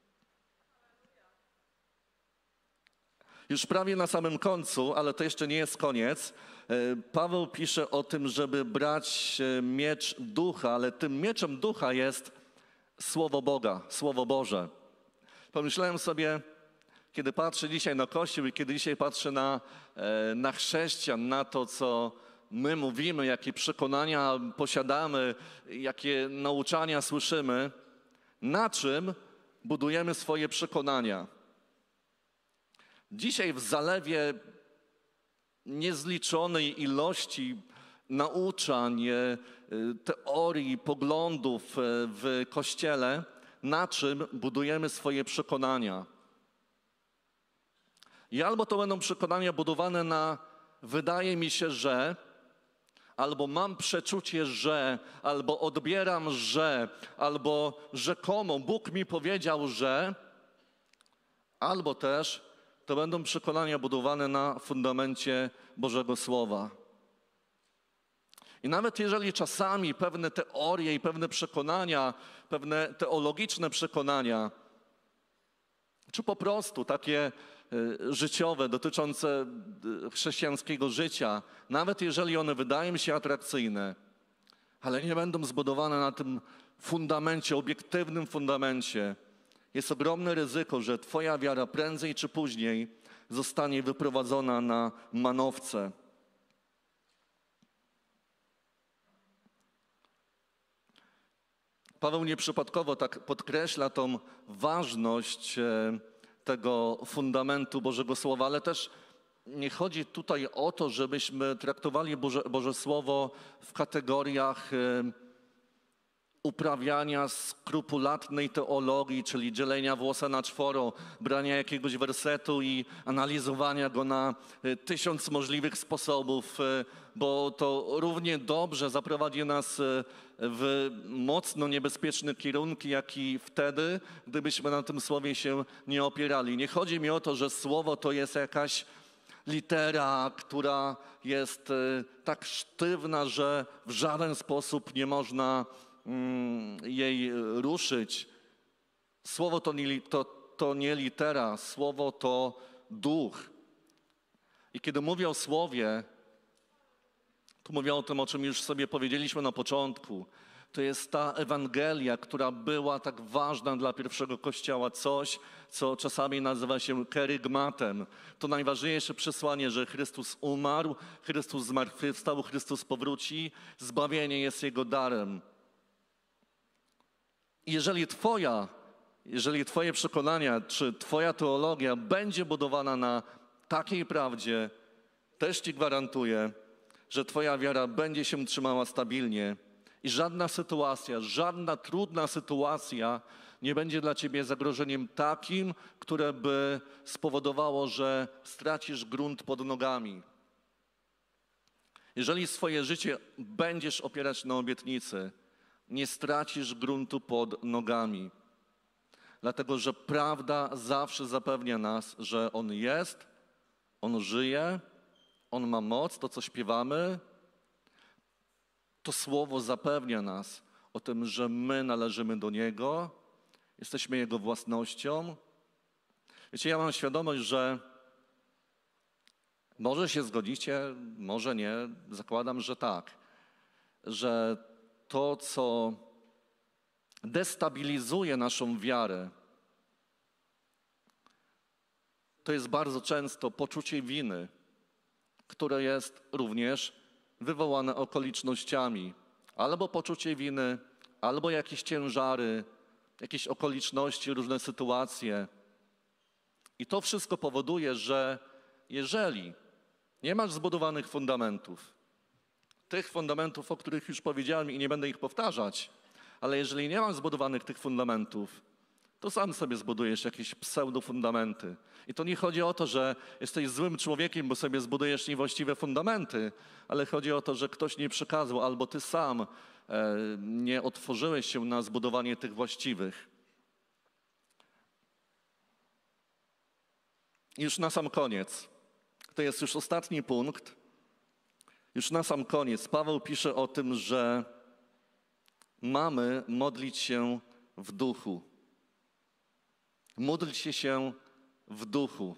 Już prawie na samym końcu, ale to jeszcze nie jest koniec, Paweł pisze o tym, żeby brać miecz ducha, ale tym mieczem ducha jest Słowo Boga, Słowo Boże. Pomyślałem sobie, kiedy patrzę dzisiaj na Kościół i kiedy dzisiaj patrzę na, na chrześcijan, na to, co my mówimy, jakie przekonania posiadamy, jakie nauczania słyszymy, na czym budujemy swoje przekonania. Dzisiaj w zalewie niezliczonej ilości nauczań, teorii, poglądów w Kościele, na czym budujemy swoje przekonania. I albo to będą przekonania budowane na wydaje mi się, że, albo mam przeczucie, że, albo odbieram, że, albo rzekomo Bóg mi powiedział, że, albo też to będą przekonania budowane na fundamencie Bożego Słowa. I nawet jeżeli czasami pewne teorie i pewne przekonania, pewne teologiczne przekonania, czy po prostu takie życiowe, dotyczące chrześcijańskiego życia, nawet jeżeli one wydają się atrakcyjne, ale nie będą zbudowane na tym fundamencie, obiektywnym fundamencie, jest ogromne ryzyko, że twoja wiara prędzej czy później zostanie wyprowadzona na manowce. Paweł nieprzypadkowo tak podkreśla tą ważność tego fundamentu Bożego Słowa, ale też nie chodzi tutaj o to, żebyśmy traktowali Boże, Boże Słowo w kategoriach uprawiania skrupulatnej teologii, czyli dzielenia włosa na czworo, brania jakiegoś wersetu i analizowania go na tysiąc możliwych sposobów, bo to równie dobrze zaprowadzi nas w mocno niebezpieczne kierunki, jak i wtedy, gdybyśmy na tym słowie się nie opierali. Nie chodzi mi o to, że słowo to jest jakaś litera, która jest tak sztywna, że w żaden sposób nie można jej ruszyć. Słowo to nie, to, to nie litera, słowo to duch. I kiedy mówię o słowie, to mówię o tym, o czym już sobie powiedzieliśmy na początku. To jest ta Ewangelia, która była tak ważna dla pierwszego Kościoła. Coś, co czasami nazywa się kerygmatem. To najważniejsze przesłanie, że Chrystus umarł, Chrystus zmartwychwstał, Chrystus powróci. Zbawienie jest Jego darem. Jeżeli twoja, jeżeli twoje przekonania, czy twoja teologia będzie budowana na takiej prawdzie, też ci gwarantuję, że twoja wiara będzie się trzymała stabilnie i żadna sytuacja, żadna trudna sytuacja nie będzie dla ciebie zagrożeniem takim, które by spowodowało, że stracisz grunt pod nogami. Jeżeli swoje życie będziesz opierać na obietnicy, nie stracisz gruntu pod nogami. Dlatego, że prawda zawsze zapewnia nas, że On jest, On żyje, On ma moc, to co śpiewamy. To słowo zapewnia nas o tym, że my należymy do Niego, jesteśmy Jego własnością. Wiecie, ja mam świadomość, że może się zgodzicie, może nie, zakładam, że tak, że to, co destabilizuje naszą wiarę, to jest bardzo często poczucie winy, które jest również wywołane okolicznościami. Albo poczucie winy, albo jakieś ciężary, jakieś okoliczności, różne sytuacje. I to wszystko powoduje, że jeżeli nie masz zbudowanych fundamentów, tych fundamentów, o których już powiedziałem i nie będę ich powtarzać, ale jeżeli nie masz zbudowanych tych fundamentów, to sam sobie zbudujesz jakieś pseudofundamenty. I to nie chodzi o to, że jesteś złym człowiekiem, bo sobie zbudujesz niewłaściwe fundamenty, ale chodzi o to, że ktoś nie przekazał albo ty sam e, nie otworzyłeś się na zbudowanie tych właściwych. I już na sam koniec, to jest już ostatni punkt, już na sam koniec Paweł pisze o tym, że mamy modlić się w duchu. Módlcie się w duchu.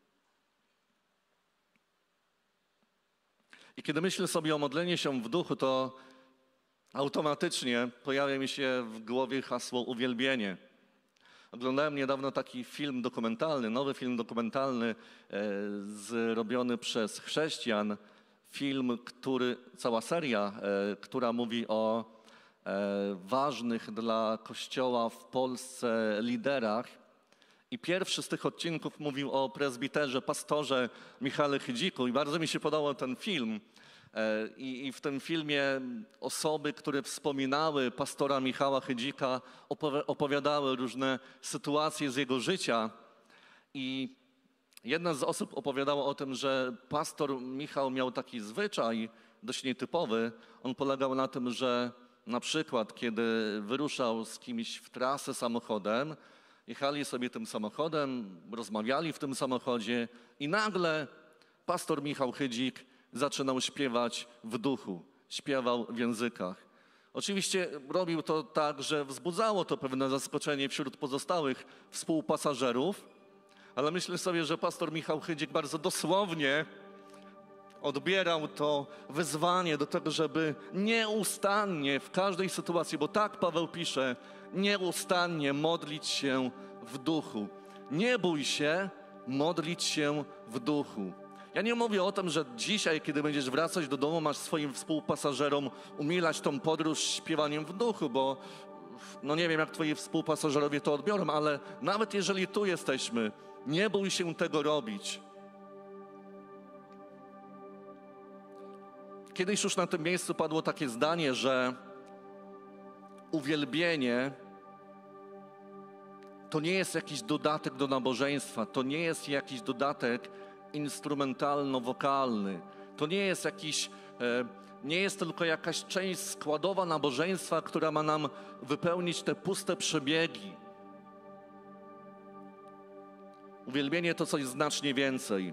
I kiedy myślę sobie o modleniu się w duchu, to automatycznie pojawia mi się w głowie hasło uwielbienie. Oglądałem niedawno taki film dokumentalny, nowy film dokumentalny e, zrobiony przez chrześcijan. Film, który, cała seria, e, która mówi o e, ważnych dla Kościoła w Polsce liderach. I pierwszy z tych odcinków mówił o prezbiterze, pastorze Michale Chydziku i bardzo mi się podobał ten film. I, I w tym filmie osoby, które wspominały pastora Michała Chydzika, opowiadały różne sytuacje z jego życia. I jedna z osób opowiadała o tym, że pastor Michał miał taki zwyczaj dość nietypowy. On polegał na tym, że na przykład kiedy wyruszał z kimś w trasę samochodem, jechali sobie tym samochodem, rozmawiali w tym samochodzie i nagle pastor Michał Chydzik zaczynał śpiewać w duchu, śpiewał w językach. Oczywiście robił to tak, że wzbudzało to pewne zaskoczenie wśród pozostałych współpasażerów, ale myślę sobie, że pastor Michał Chydzik bardzo dosłownie odbierał to wyzwanie do tego, żeby nieustannie w każdej sytuacji, bo tak Paweł pisze, nieustannie modlić się w duchu. Nie bój się modlić się w duchu. Ja nie mówię o tym, że dzisiaj, kiedy będziesz wracać do domu, masz swoim współpasażerom umilać tą podróż śpiewaniem w duchu, bo no nie wiem, jak twoi współpasażerowie to odbiorą, ale nawet jeżeli tu jesteśmy, nie bój się tego robić. Kiedyś już na tym miejscu padło takie zdanie, że uwielbienie to nie jest jakiś dodatek do nabożeństwa, to nie jest jakiś dodatek instrumentalno-wokalny, to nie jest jakiś, e, nie jest tylko jakaś część składowa nabożeństwa, która ma nam wypełnić te puste przebiegi. Uwielbienie to coś znacznie więcej.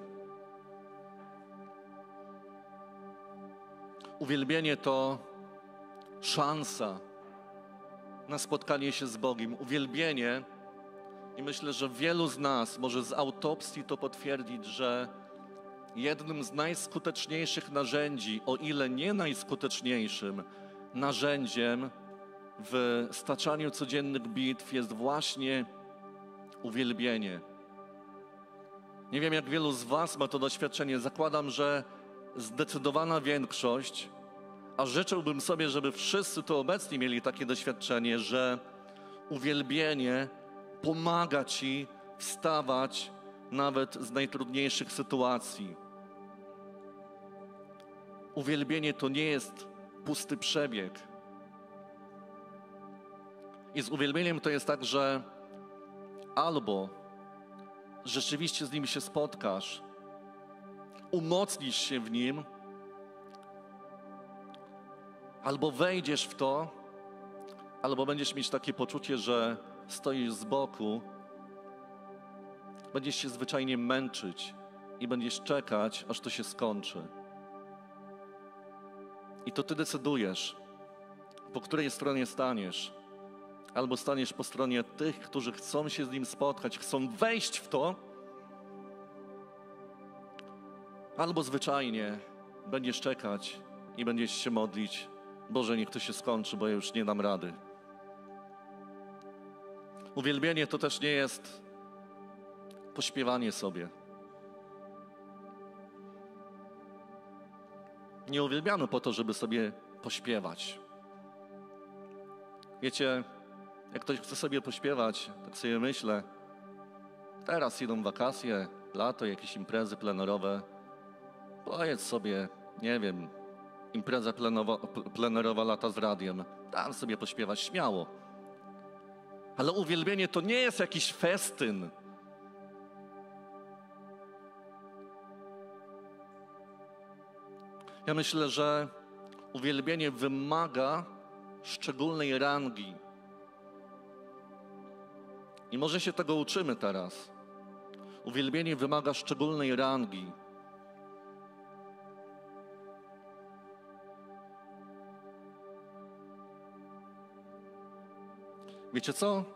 Uwielbienie to szansa na spotkanie się z Bogiem. Uwielbienie, i myślę, że wielu z nas może z autopsji to potwierdzić, że jednym z najskuteczniejszych narzędzi, o ile nie najskuteczniejszym narzędziem w staczaniu codziennych bitw jest właśnie uwielbienie. Nie wiem, jak wielu z was ma to doświadczenie. Zakładam, że zdecydowana większość, a życzyłbym sobie, żeby wszyscy tu obecni mieli takie doświadczenie, że uwielbienie pomaga ci wstawać nawet z najtrudniejszych sytuacji. Uwielbienie to nie jest pusty przebieg. I z uwielbieniem to jest tak, że albo rzeczywiście z nim się spotkasz, umocnisz się w nim, albo wejdziesz w to, albo będziesz mieć takie poczucie, że stoisz z boku, będziesz się zwyczajnie męczyć i będziesz czekać, aż to się skończy. I to ty decydujesz, po której stronie staniesz. Albo staniesz po stronie tych, którzy chcą się z nim spotkać, chcą wejść w to, albo zwyczajnie będziesz czekać i będziesz się modlić: Boże, niech to się skończy, bo ja już nie dam rady. Uwielbienie to też nie jest pośpiewanie sobie. nie uwielbiamy po to, żeby sobie pośpiewać. Wiecie, jak ktoś chce sobie pośpiewać, tak sobie myślę, teraz idą wakacje, lato, jakieś imprezy plenerowe. Pojedź sobie, nie wiem, impreza plenowa, plenerowa lata z radiem. Tam sobie pośpiewać śmiało. Ale uwielbienie to nie jest jakiś festyn. Ja myślę, że uwielbienie wymaga szczególnej rangi. I może się tego uczymy teraz. Uwielbienie wymaga szczególnej rangi. Wiecie co?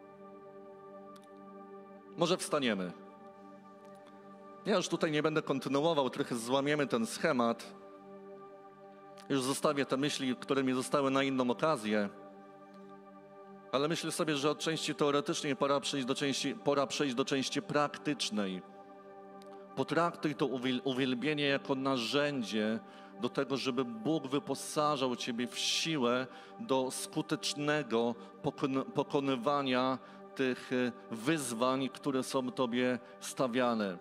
Może wstaniemy. Ja już tutaj nie będę kontynuował, trochę złamiemy ten schemat. Już zostawię te myśli, które mi zostały na inną okazję. Ale myślę sobie, że od części teoretycznej pora przejść do części, pora przejść do części praktycznej. Potraktuj to uwielbienie jako narzędzie do tego, żeby Bóg wyposażał Ciebie w siłę do skutecznego pokonywania tych wyzwań, które są Tobie stawiane.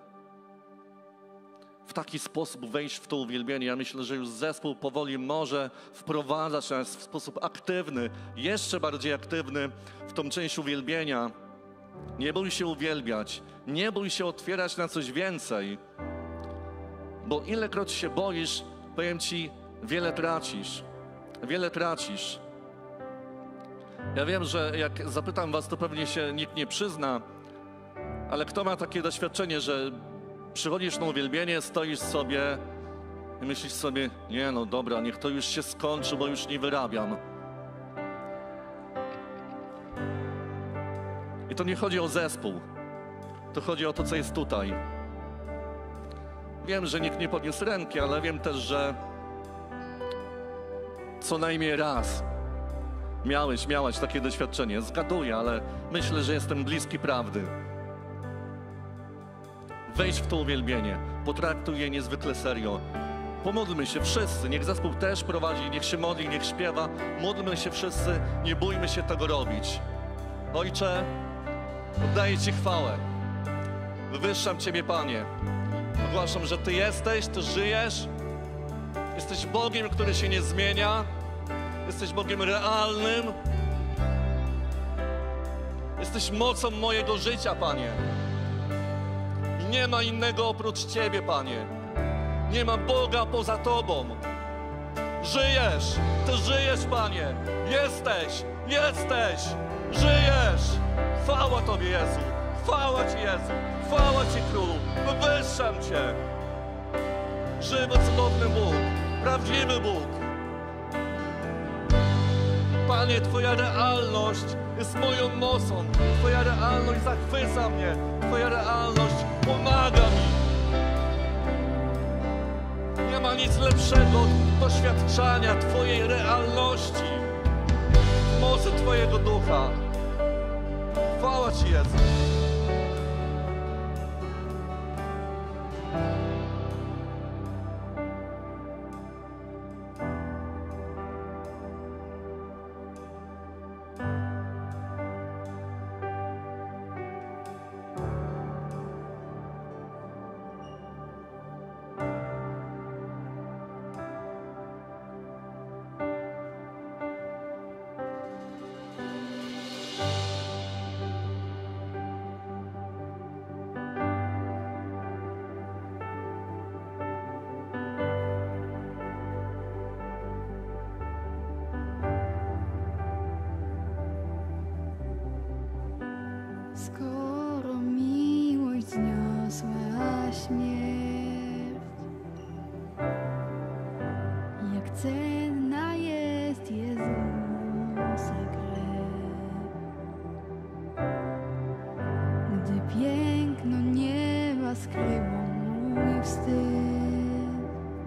W taki sposób wejść w to uwielbienie. Ja myślę, że już zespół powoli może wprowadzać nas w sposób aktywny, jeszcze bardziej aktywny w tą część uwielbienia. Nie bój się uwielbiać, nie bój się otwierać na coś więcej, bo ilekroć się boisz, powiem Ci, wiele tracisz, wiele tracisz. Ja wiem, że jak zapytam Was, to pewnie się nikt nie przyzna, ale kto ma takie doświadczenie, że przychodzisz na uwielbienie, stoisz sobie i myślisz sobie, nie no dobra, niech to już się skończy, bo już nie wyrabiam. I to nie chodzi o zespół, to chodzi o to, co jest tutaj. Wiem, że nikt nie podniósł ręki, ale wiem też, że co najmniej raz miałeś, miałaś takie doświadczenie. Zgaduję, ale myślę, że jestem bliski prawdy. Wejdź w to uwielbienie, potraktuj je niezwykle serio. Pomódlmy się wszyscy, niech zespół też prowadzi, niech się modli, niech śpiewa. Módlmy się wszyscy, nie bójmy się tego robić. Ojcze, oddaję Ci chwałę. Wywyższam Ciebie, Panie. Ogłaszam, że Ty jesteś, Ty żyjesz. Jesteś Bogiem, który się nie zmienia. Jesteś Bogiem realnym. Jesteś mocą mojego życia, Panie. I nie ma innego oprócz Ciebie, Panie. Nie ma Boga poza Tobą. Żyjesz, Ty żyjesz, Panie. Jesteś, jesteś, żyjesz. Chwała Tobie, Jezu. Chwała Ci, Jezu. Chwała Ci, Królu. Wywyższam Cię. Żywy, cudowny Bóg. Prawdziwy Bóg. Panie, Twoja realność jest moją mocą. Twoja realność zachwyca mnie. Twoja realność pomaga mi. Nie ma nic lepszego od doświadczania Twojej realności, mocy Twojego Ducha. Chwała Ci, Jezu. Skoro miłość zniosła śmierć, jak cenna jest Jezusa krew, gdy piękno nieba skryło mój wstyd,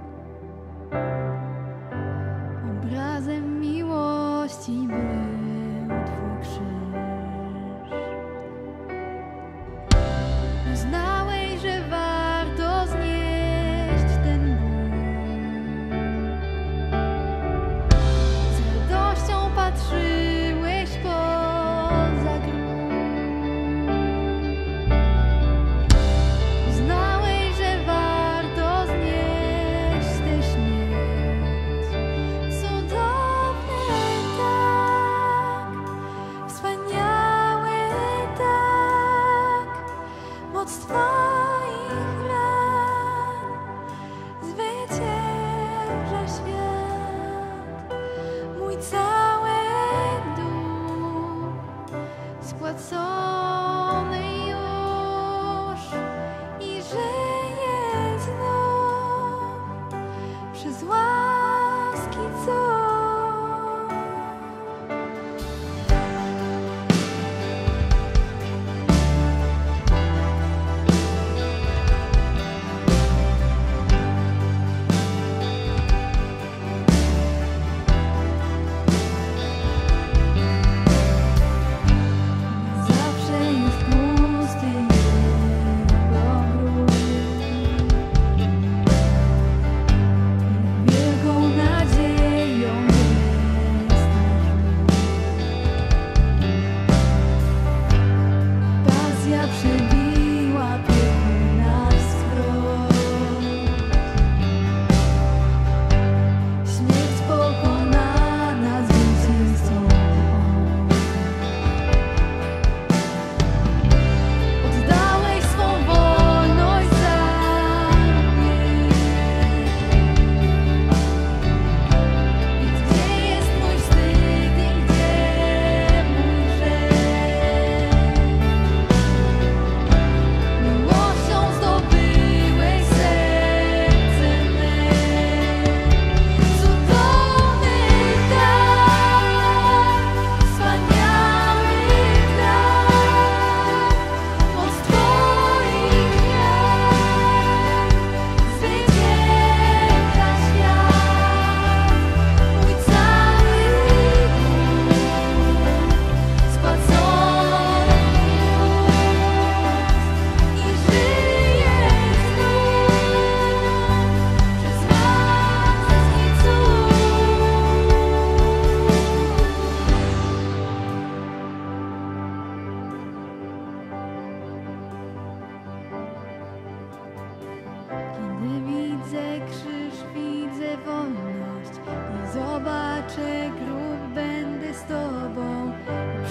obrazem miłości był Twój krzyż. Uznałeś, że warto znieść ten ból,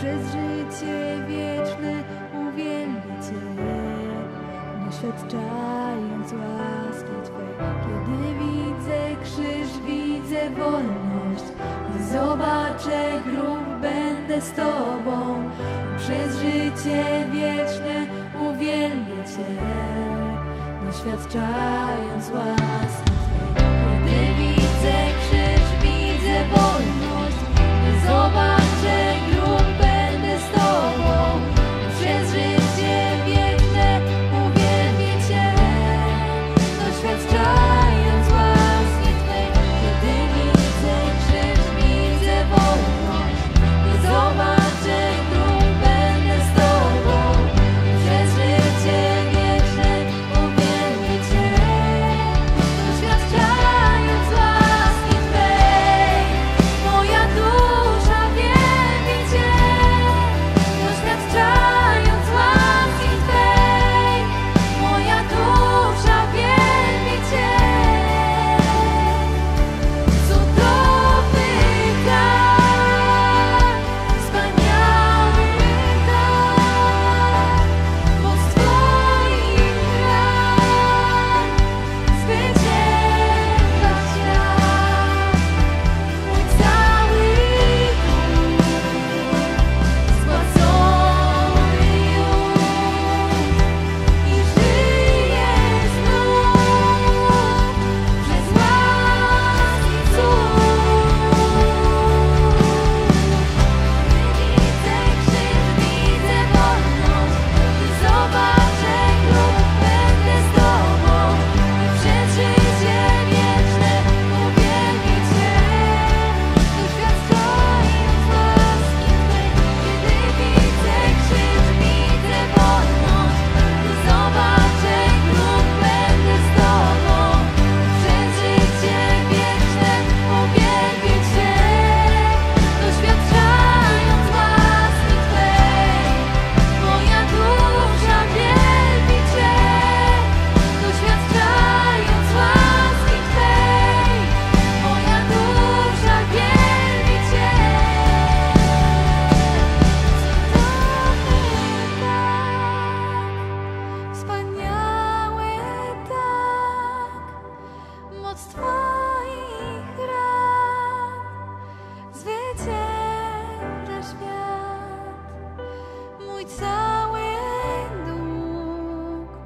przez życie wieczne uwielbię Cię, doświadczając łaski Twej. Kiedy widzę krzyż, widzę wolność, gdy zobaczę grób, będę z Tobą. Przez życie wieczne uwielbię Cię, doświadczając łaski Twej. Kiedy widzę krzyż, widzę wolność, gdy zobaczę grób, będę z Tobą. Przez życie wieczne uwielbię Cię, doświadczając łaski Twej. Kiedy widzę krzyż, widzę wolność, gdy zobaczę grób, będę z Tobą. Przez życie wieczne uwielbię Cię, doświadczając łaski Twej. Moja dusza wielbi Cię, doświadczając łaski Twej. Moja dusza wielbi Cię. Cudowny dar, wspaniały dar, moc Twoich ran zwycięża świat. Mój cały duch spłacony już i żyje znów przez łaski cud. Widzę krzyż, widzę wolność, gdy zobaczę grób, będę z Tobą. Przez życie wieczne uwielbię Cię, doświadczając łaski Twej. Kiedy widzę krzyż, widzę wolność, gdy zobaczę grób, będę z Tobą. Przez życie wieczne uwielbię Cię, doświadczając łaski Twej. Moja dusza wielbi Cię, doświadczając łaski Twej. Moja dusza wielbi Cię. Wspaniały tak, moc Twoich ran zwycięża świat. Mój cały dług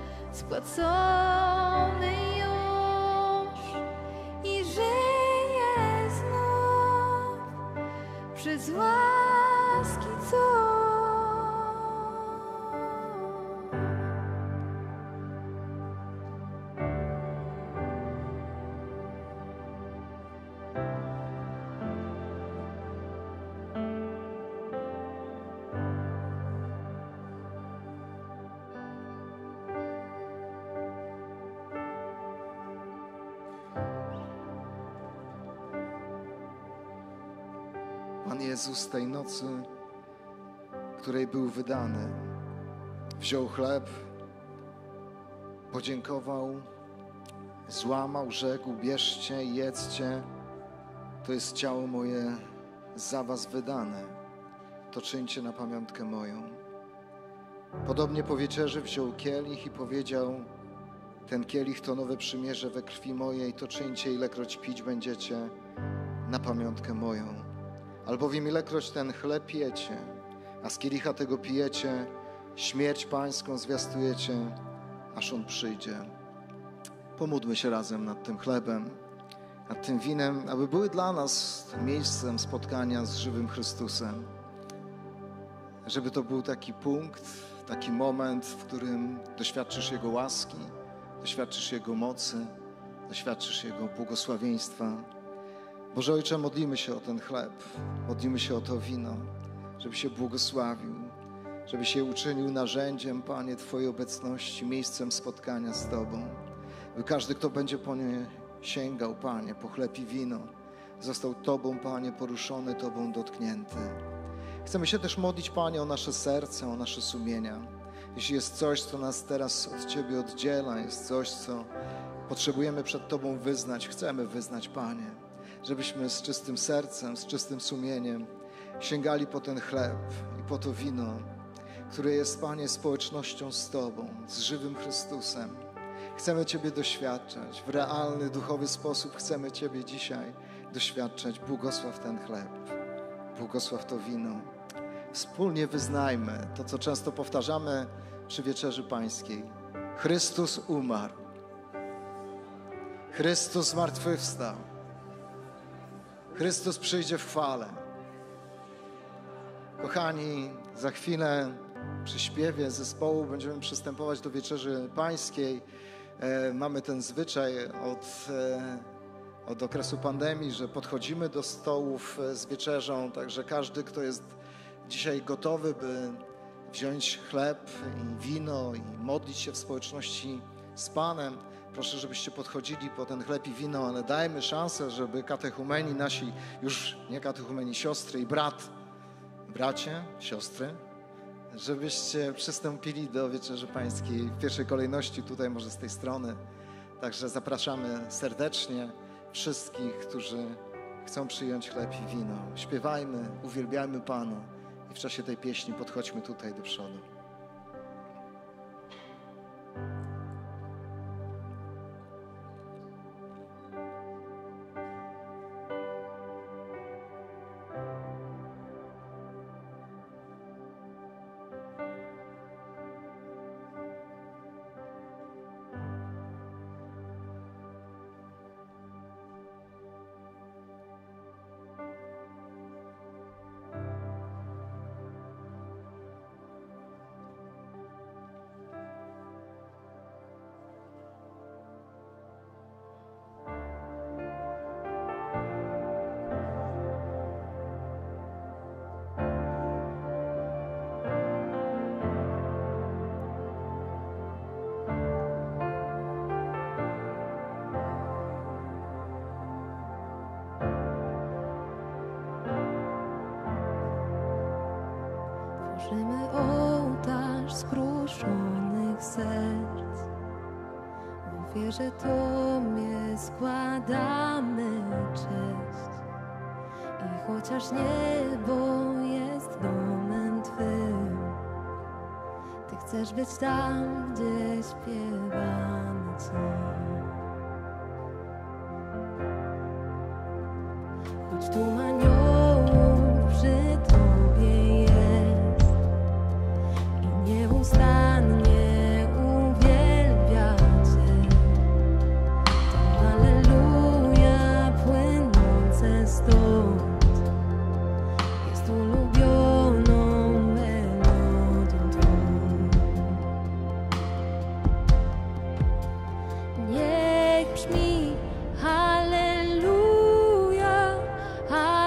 spłacony już i żyję znów przez łaski cud. Pan Jezus tej nocy, której był wydany, wziął chleb, podziękował, złamał, rzekł: bierzcie i jedzcie, to jest ciało moje za was wydane, to czyńcie na pamiątkę moją. Podobnie po wieczerzy wziął kielich i powiedział: ten kielich to nowe przymierze we krwi mojej, to czyńcie, ilekroć pić będziecie, na pamiątkę moją. Albowiem ilekroć ten chleb pijecie, a z kielicha tego pijecie, śmierć pańską zwiastujecie, aż on przyjdzie. Pomódlmy się razem nad tym chlebem, nad tym winem, aby były dla nas miejscem spotkania z żywym Chrystusem. Żeby to był taki punkt, taki moment, w którym doświadczysz Jego łaski, doświadczysz Jego mocy, doświadczysz Jego błogosławieństwa. Boże Ojcze, modlimy się o ten chleb, modlimy się o to wino, żeby się błogosławił, żeby się uczynił narzędziem, Panie, Twojej obecności, miejscem spotkania z Tobą. By każdy, kto będzie po nie sięgał, Panie, po chleb i wino, został Tobą, Panie, poruszony, Tobą dotknięty. Chcemy się też modlić, Panie, o nasze serce, o nasze sumienia. Jeśli jest coś, co nas teraz od Ciebie oddziela, jest coś, co potrzebujemy przed Tobą wyznać, chcemy wyznać, Panie, żebyśmy z czystym sercem, z czystym sumieniem sięgali po ten chleb i po to wino, które jest, Panie, społecznością z Tobą, z żywym Chrystusem. Chcemy Ciebie doświadczać w realny, duchowy sposób. Chcemy Ciebie dzisiaj doświadczać. Błogosław ten chleb, błogosław to wino. Wspólnie wyznajmy to, co często powtarzamy przy Wieczerzy Pańskiej. Chrystus umarł. Chrystus zmartwychwstał. Chrystus przyjdzie w chwale. Kochani, za chwilę przy śpiewie zespołu będziemy przystępować do Wieczerzy Pańskiej. E, mamy ten zwyczaj od, e, od okresu pandemii, że podchodzimy do stołów z wieczerzą, także każdy, kto jest dzisiaj gotowy, by wziąć chleb i wino i modlić się w społeczności z Panem, proszę, żebyście podchodzili po ten chleb i wino, ale dajmy szansę, żeby katechumeni nasi, już nie katechumeni, siostry i brat, bracie, siostry, żebyście przystąpili do Wieczerzy Pańskiej w pierwszej kolejności, tutaj może z tej strony. Także zapraszamy serdecznie wszystkich, którzy chcą przyjąć chleb i wino. Śpiewajmy, uwielbiajmy Pana i w czasie tej pieśni podchodźmy tutaj do przodu. Tworzymy ołtarz skruszonych serc. W ofierze Tobie składamy cześć. I chociaż niebo jest domem Twym, Ty chcesz być tam, gdzie śpiewamy Ci. Choć tu aniołów przy Tobie jest i nieustannie uwielbia Cię, to alleluja płynące stąd jest ulubioną melodią Twą. Niech brzmi halleluja, halleluja.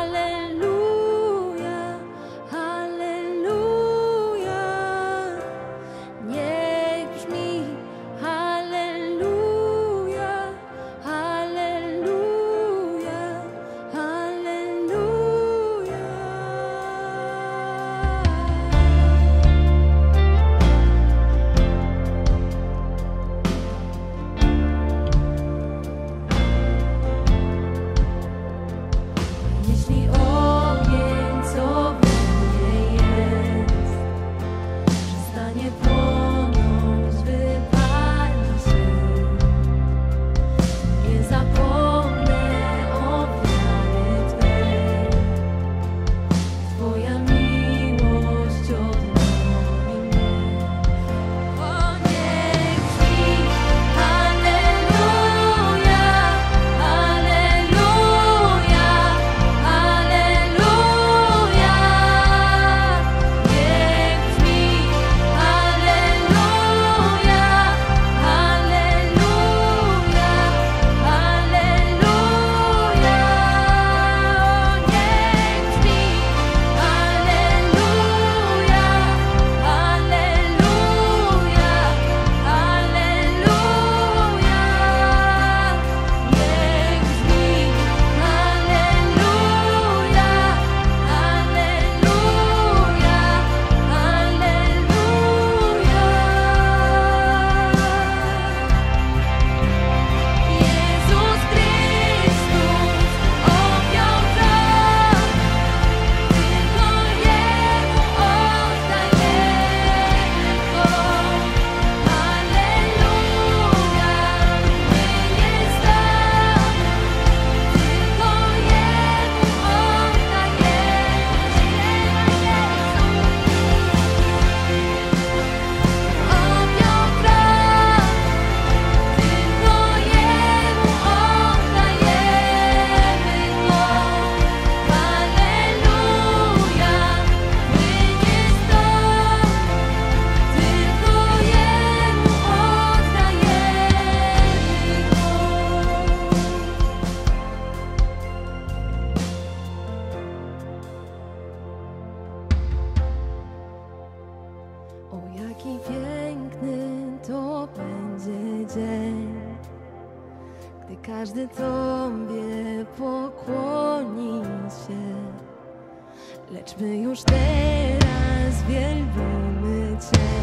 Jaki piękny to będzie dzień, gdy każdy Tobie pokłoni się. Lecz my już teraz wielbimy Cię,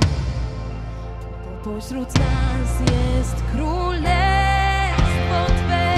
bo pośród nas jest królestwo Twe.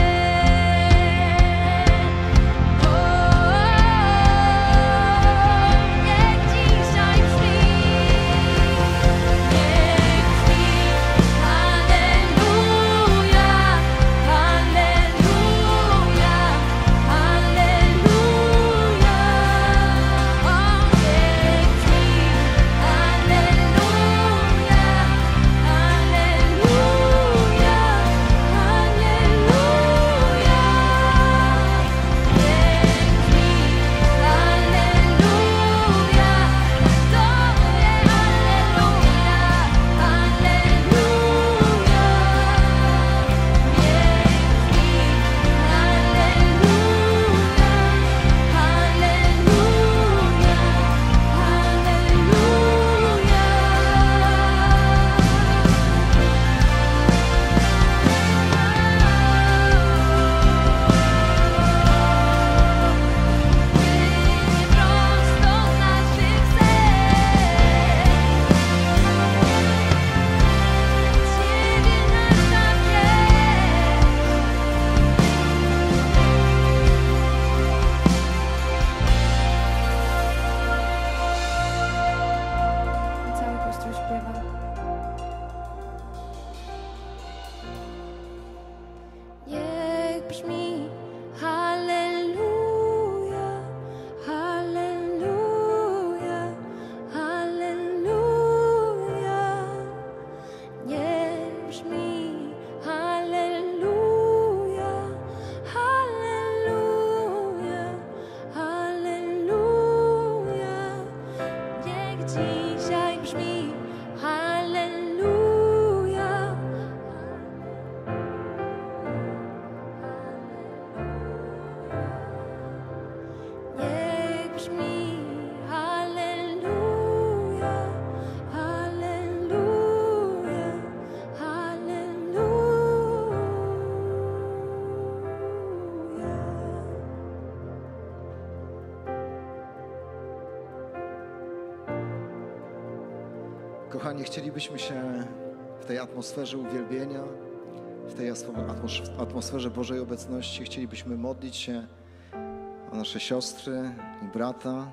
Kochani, chcielibyśmy się w tej atmosferze uwielbienia, w tej atmosferze Bożej obecności, chcielibyśmy modlić się o nasze siostry i brata,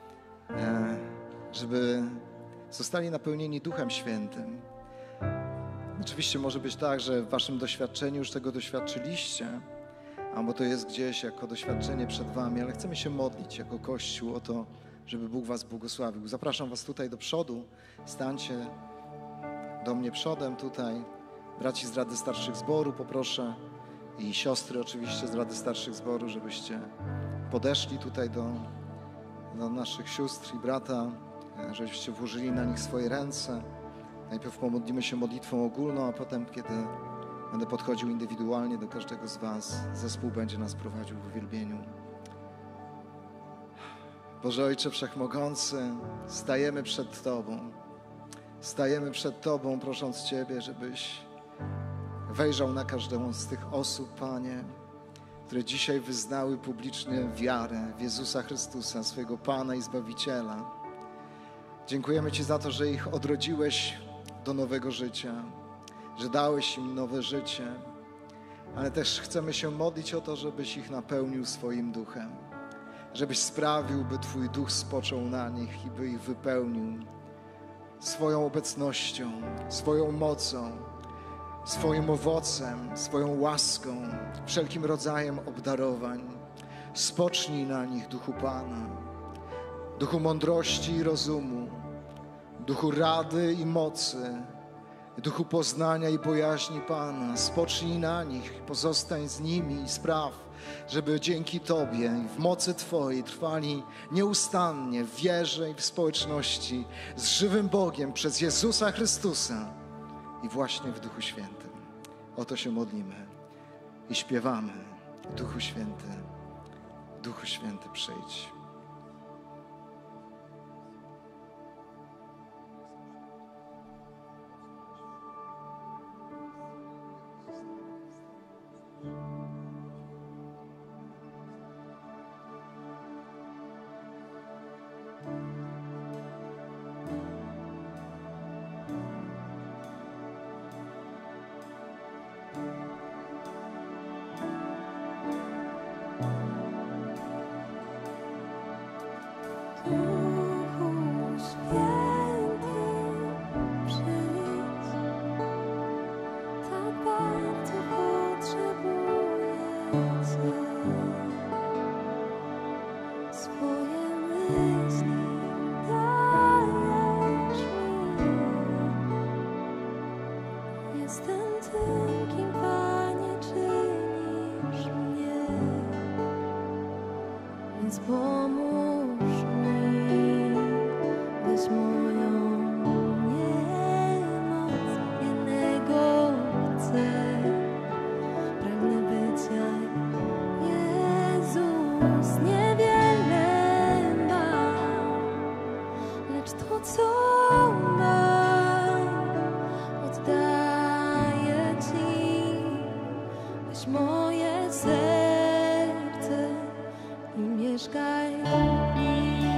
żeby zostali napełnieni Duchem Świętym. Oczywiście może być tak, że w waszym doświadczeniu już tego doświadczyliście, albo to jest gdzieś jako doświadczenie przed wami, ale chcemy się modlić jako Kościół o to, żeby Bóg was błogosławił. Zapraszam was tutaj do przodu. Stańcie do mnie przodem tutaj. Braci z Rady Starszych Zboru poproszę i siostry oczywiście z Rady Starszych Zboru, żebyście podeszli tutaj do, do naszych sióstr i brata, żebyście włożyli na nich swoje ręce. Najpierw pomodlimy się modlitwą ogólną, a potem, kiedy będę podchodził indywidualnie do każdego z was, zespół będzie nas prowadził w uwielbieniu. Boże Ojcze Wszechmogący, stajemy przed Tobą. Stajemy przed Tobą, prosząc Ciebie, żebyś wejrzał na każdą z tych osób, Panie, które dzisiaj wyznały publicznie wiarę w Jezusa Chrystusa, swojego Pana i Zbawiciela. Dziękujemy Ci za to, że ich odrodziłeś do nowego życia, że dałeś im nowe życie, ale też chcemy się modlić o to, żebyś ich napełnił swoim duchem, żebyś sprawił, by Twój duch spoczął na nich i by ich wypełnił swoją obecnością, swoją mocą, swoim owocem, swoją łaską, wszelkim rodzajem obdarowań. Spocznij na nich, Duchu Pana, Duchu mądrości i rozumu, Duchu rady i mocy, Duchu poznania i bojaźni Pana. Spocznij na nich, pozostań z nimi i spraw, żeby dzięki Tobie i w mocy Twojej trwali nieustannie w wierze i w społeczności z żywym Bogiem przez Jezusa Chrystusa i właśnie w Duchu Świętym. O to się modlimy i śpiewamy. Duchu Święty, Duchu Święty, przyjdź. lecz to, co mam, oddaję Ci. Weź moje serce i mieszkaj w nim.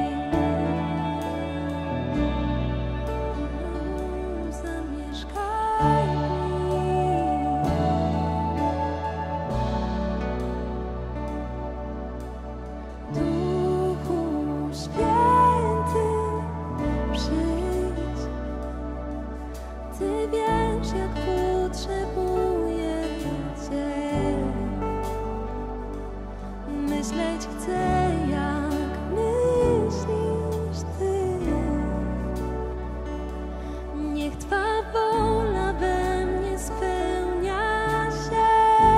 Zamieszkaj w nim. Duchu Święty, przyjdź. Ty wiesz, jak potrzebuję Cię. Myśleć chcę, jak myślisz Ty. Niech Twa wola we mnie spełnia się,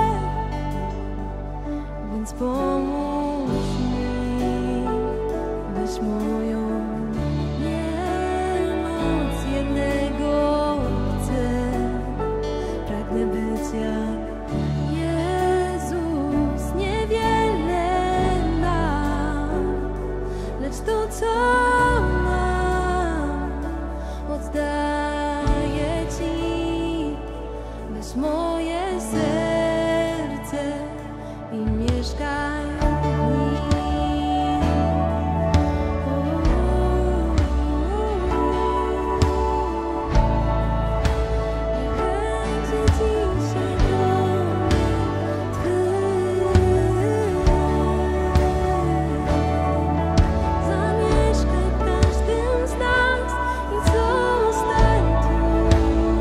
więc pomóż mi, weź moją niemoc. Jednego chcę, pragnę być jak Jezus. Niewiele mam, lecz to, co mam, oddaję Ci. Weź moje serce i mieszkaj w nim. Niech będzie dzisiaj dom Twy. Zamieszkaj w każdym z nas i zostań tu.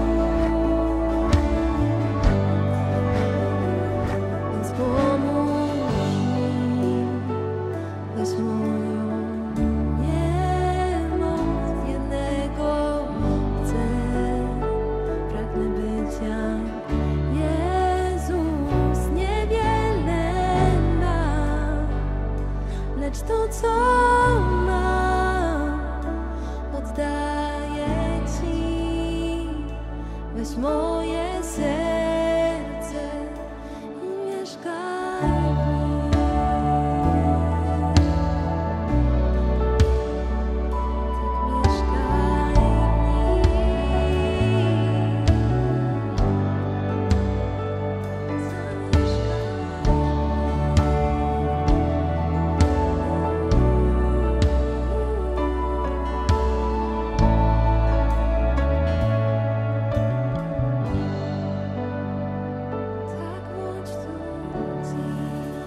Więc pomóż mi, weź moją niemoc. Jednego chcę, pragnę być jak Jezus. Niewiele mam, lecz to, co mam, oddaję Ci. Weź moje serce i mieszkaj w nim. Tak mieszkaj w nim. Zamieszkaj. Tak bądź tu dziś.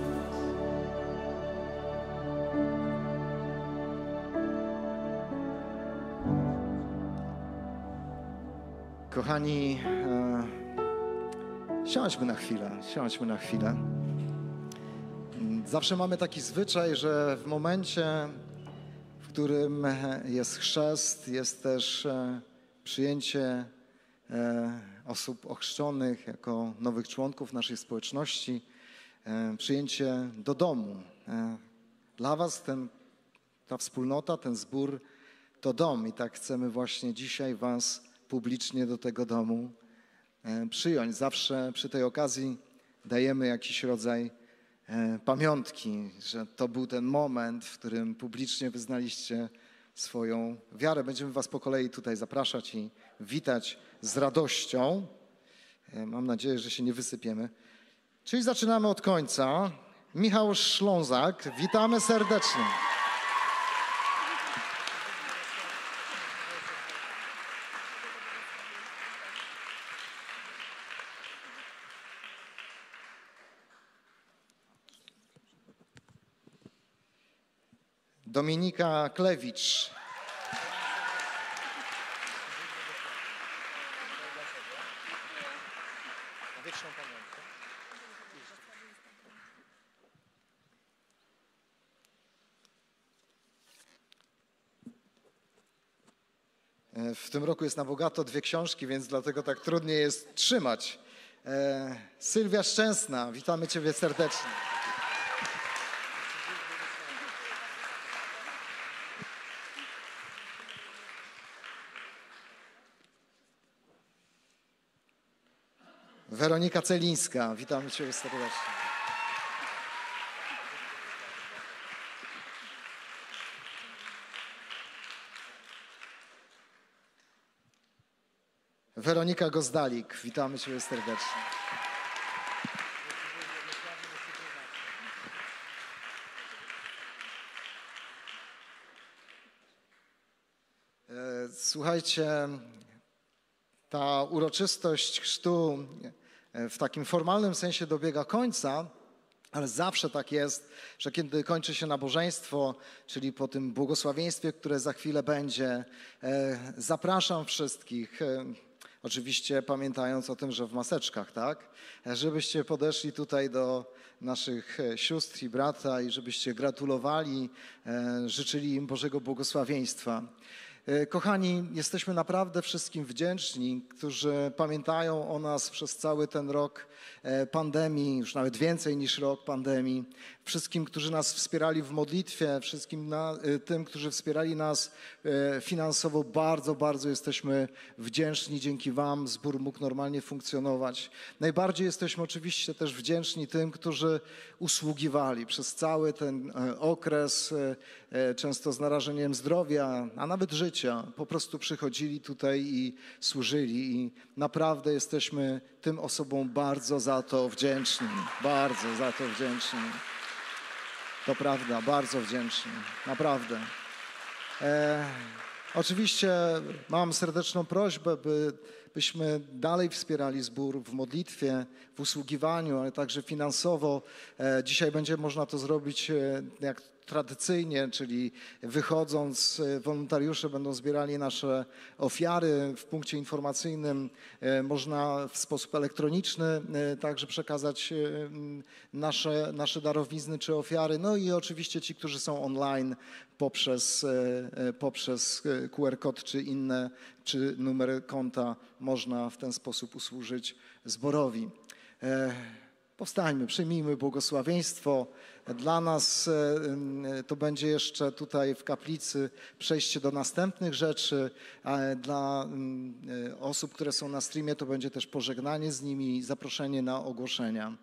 Kochani, e, siądźmy na chwilę, siądźmy na chwilę. Zawsze mamy taki zwyczaj, że w momencie, w którym jest chrzest, jest też e, przyjęcie e, osób ochrzczonych jako nowych członków naszej społeczności, e, przyjęcie do domu. E, dla was ten, ta wspólnota, ten zbór to dom i tak chcemy właśnie dzisiaj was publicznie do tego domu e, przyjąć. Zawsze przy tej okazji dajemy jakiś rodzaj e, pamiątki, że to był ten moment, w którym publicznie wyznaliście swoją wiarę. Będziemy was po kolei tutaj zapraszać i witać z radością. E, mam nadzieję, że się nie wysypiemy. Czyli zaczynamy od końca. Michał Szlązak, witamy serdecznie. Dominika Klewicz. W tym roku jest na bogato dwie książki, więc dlatego tak trudniej jest trzymać. E, Sylwia Szczęsna, witamy Ciebie serdecznie. Weronika Celińska, witamy Ciebie serdecznie. Weronika Gozdalik. Witamy Cię serdecznie. Słuchajcie, ta uroczystość chrztu w takim formalnym sensie dobiega końca, ale zawsze tak jest, że kiedy kończy się nabożeństwo, czyli po tym błogosławieństwie, które za chwilę będzie, zapraszam wszystkich, oczywiście pamiętając o tym, że w maseczkach, tak, żebyście podeszli tutaj do naszych sióstr i brata i żebyście gratulowali, życzyli im Bożego błogosławieństwa. Kochani, jesteśmy naprawdę wszystkim wdzięczni, którzy pamiętają o nas przez cały ten rok pandemii, już nawet więcej niż rok pandemii. Wszystkim, którzy nas wspierali w modlitwie, wszystkim na, tym, którzy wspierali nas finansowo, bardzo, bardzo jesteśmy wdzięczni. Dzięki Wam zbór mógł normalnie funkcjonować. Najbardziej jesteśmy oczywiście też wdzięczni tym, którzy usługiwali przez cały ten okres, często z narażeniem zdrowia, a nawet życia. Po prostu przychodzili tutaj i służyli i naprawdę jesteśmy tym osobom bardzo za to wdzięczni. Bardzo za to wdzięczni. To prawda, bardzo wdzięczni, naprawdę. E, oczywiście mam serdeczną prośbę, by, byśmy dalej wspierali zbór w modlitwie, w usługiwaniu, ale także finansowo. E, dzisiaj będzie można to zrobić e, jak tradycyjnie, czyli wychodząc, wolontariusze będą zbierali nasze ofiary. W punkcie informacyjnym można w sposób elektroniczny także przekazać nasze, nasze darowizny czy ofiary. No i oczywiście ci, którzy są online poprzez, poprzez Q R kod czy inne, czy numer konta można w ten sposób usłużyć zborowi. Powstańmy, przyjmijmy błogosławieństwo. Dla nas to będzie jeszcze tutaj w kaplicy przejście do następnych rzeczy, a dla osób, które są na streamie, to będzie też pożegnanie z nimi i zaproszenie na ogłoszenia.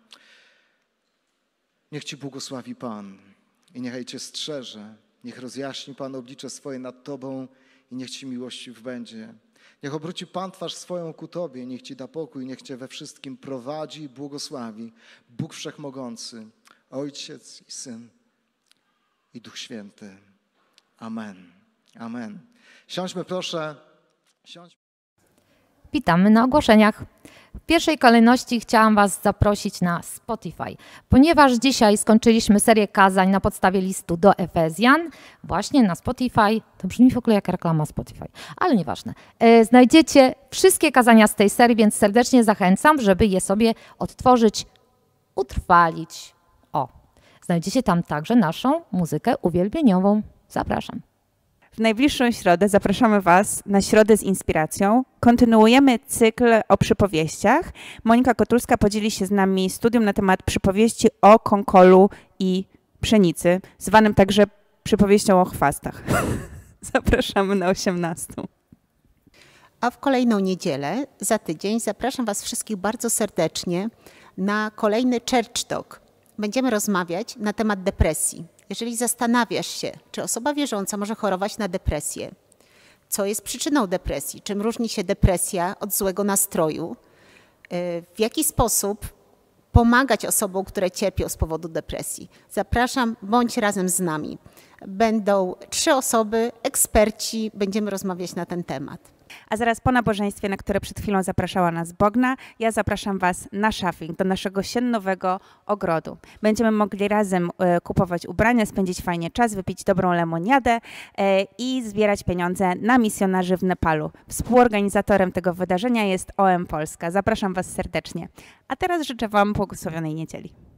Niech Ci błogosławi Pan i niechaj Cię strzeże. Niech rozjaśni Pan oblicze swoje nad Tobą i niech Ci miłościw będzie. Niech obróci Pan twarz swoją ku Tobie, niech Ci da pokój, niech Cię we wszystkim prowadzi i błogosławi. Bóg Wszechmogący, Ojciec i Syn i Duch Święty. Amen. Amen. Siądźmy proszę. Siądźmy. Witamy na ogłoszeniach. W pierwszej kolejności chciałam Was zaprosić na Spotify, ponieważ dzisiaj skończyliśmy serię kazań na podstawie listu do Efezjan. Właśnie na Spotify, to brzmi w ogóle jak reklama Spotify, ale nieważne. E, znajdziecie wszystkie kazania z tej serii, więc serdecznie zachęcam, żeby je sobie odtworzyć, utrwalić. O, znajdziecie tam także naszą muzykę uwielbieniową. Zapraszam. W najbliższą środę zapraszamy Was na Środę z Inspiracją. Kontynuujemy cykl o przypowieściach. Monika Kotulska podzieli się z nami studium na temat przypowieści o konkolu i pszenicy, zwanym także przypowieścią o chwastach. Zapraszamy na osiemnastą. A w kolejną niedzielę, za tydzień, zapraszam Was wszystkich bardzo serdecznie na kolejny Church Talk. Będziemy rozmawiać na temat depresji. Jeżeli zastanawiasz się, czy osoba wierząca może chorować na depresję, co jest przyczyną depresji, czym różni się depresja od złego nastroju, w jaki sposób pomagać osobom, które cierpią z powodu depresji. Zapraszam, bądź razem z nami. Będą trzy osoby, eksperci, będziemy rozmawiać na ten temat. A zaraz po nabożeństwie, na które przed chwilą zapraszała nas Bogna, ja zapraszam Was na shopping do naszego siennowego ogrodu. Będziemy mogli razem e, kupować ubrania, spędzić fajnie czas, wypić dobrą lemoniadę e, i zbierać pieniądze na misjonarzy w Nepalu. Współorganizatorem tego wydarzenia jest O M Polska. Zapraszam Was serdecznie. A teraz życzę Wam błogosławionej niedzieli.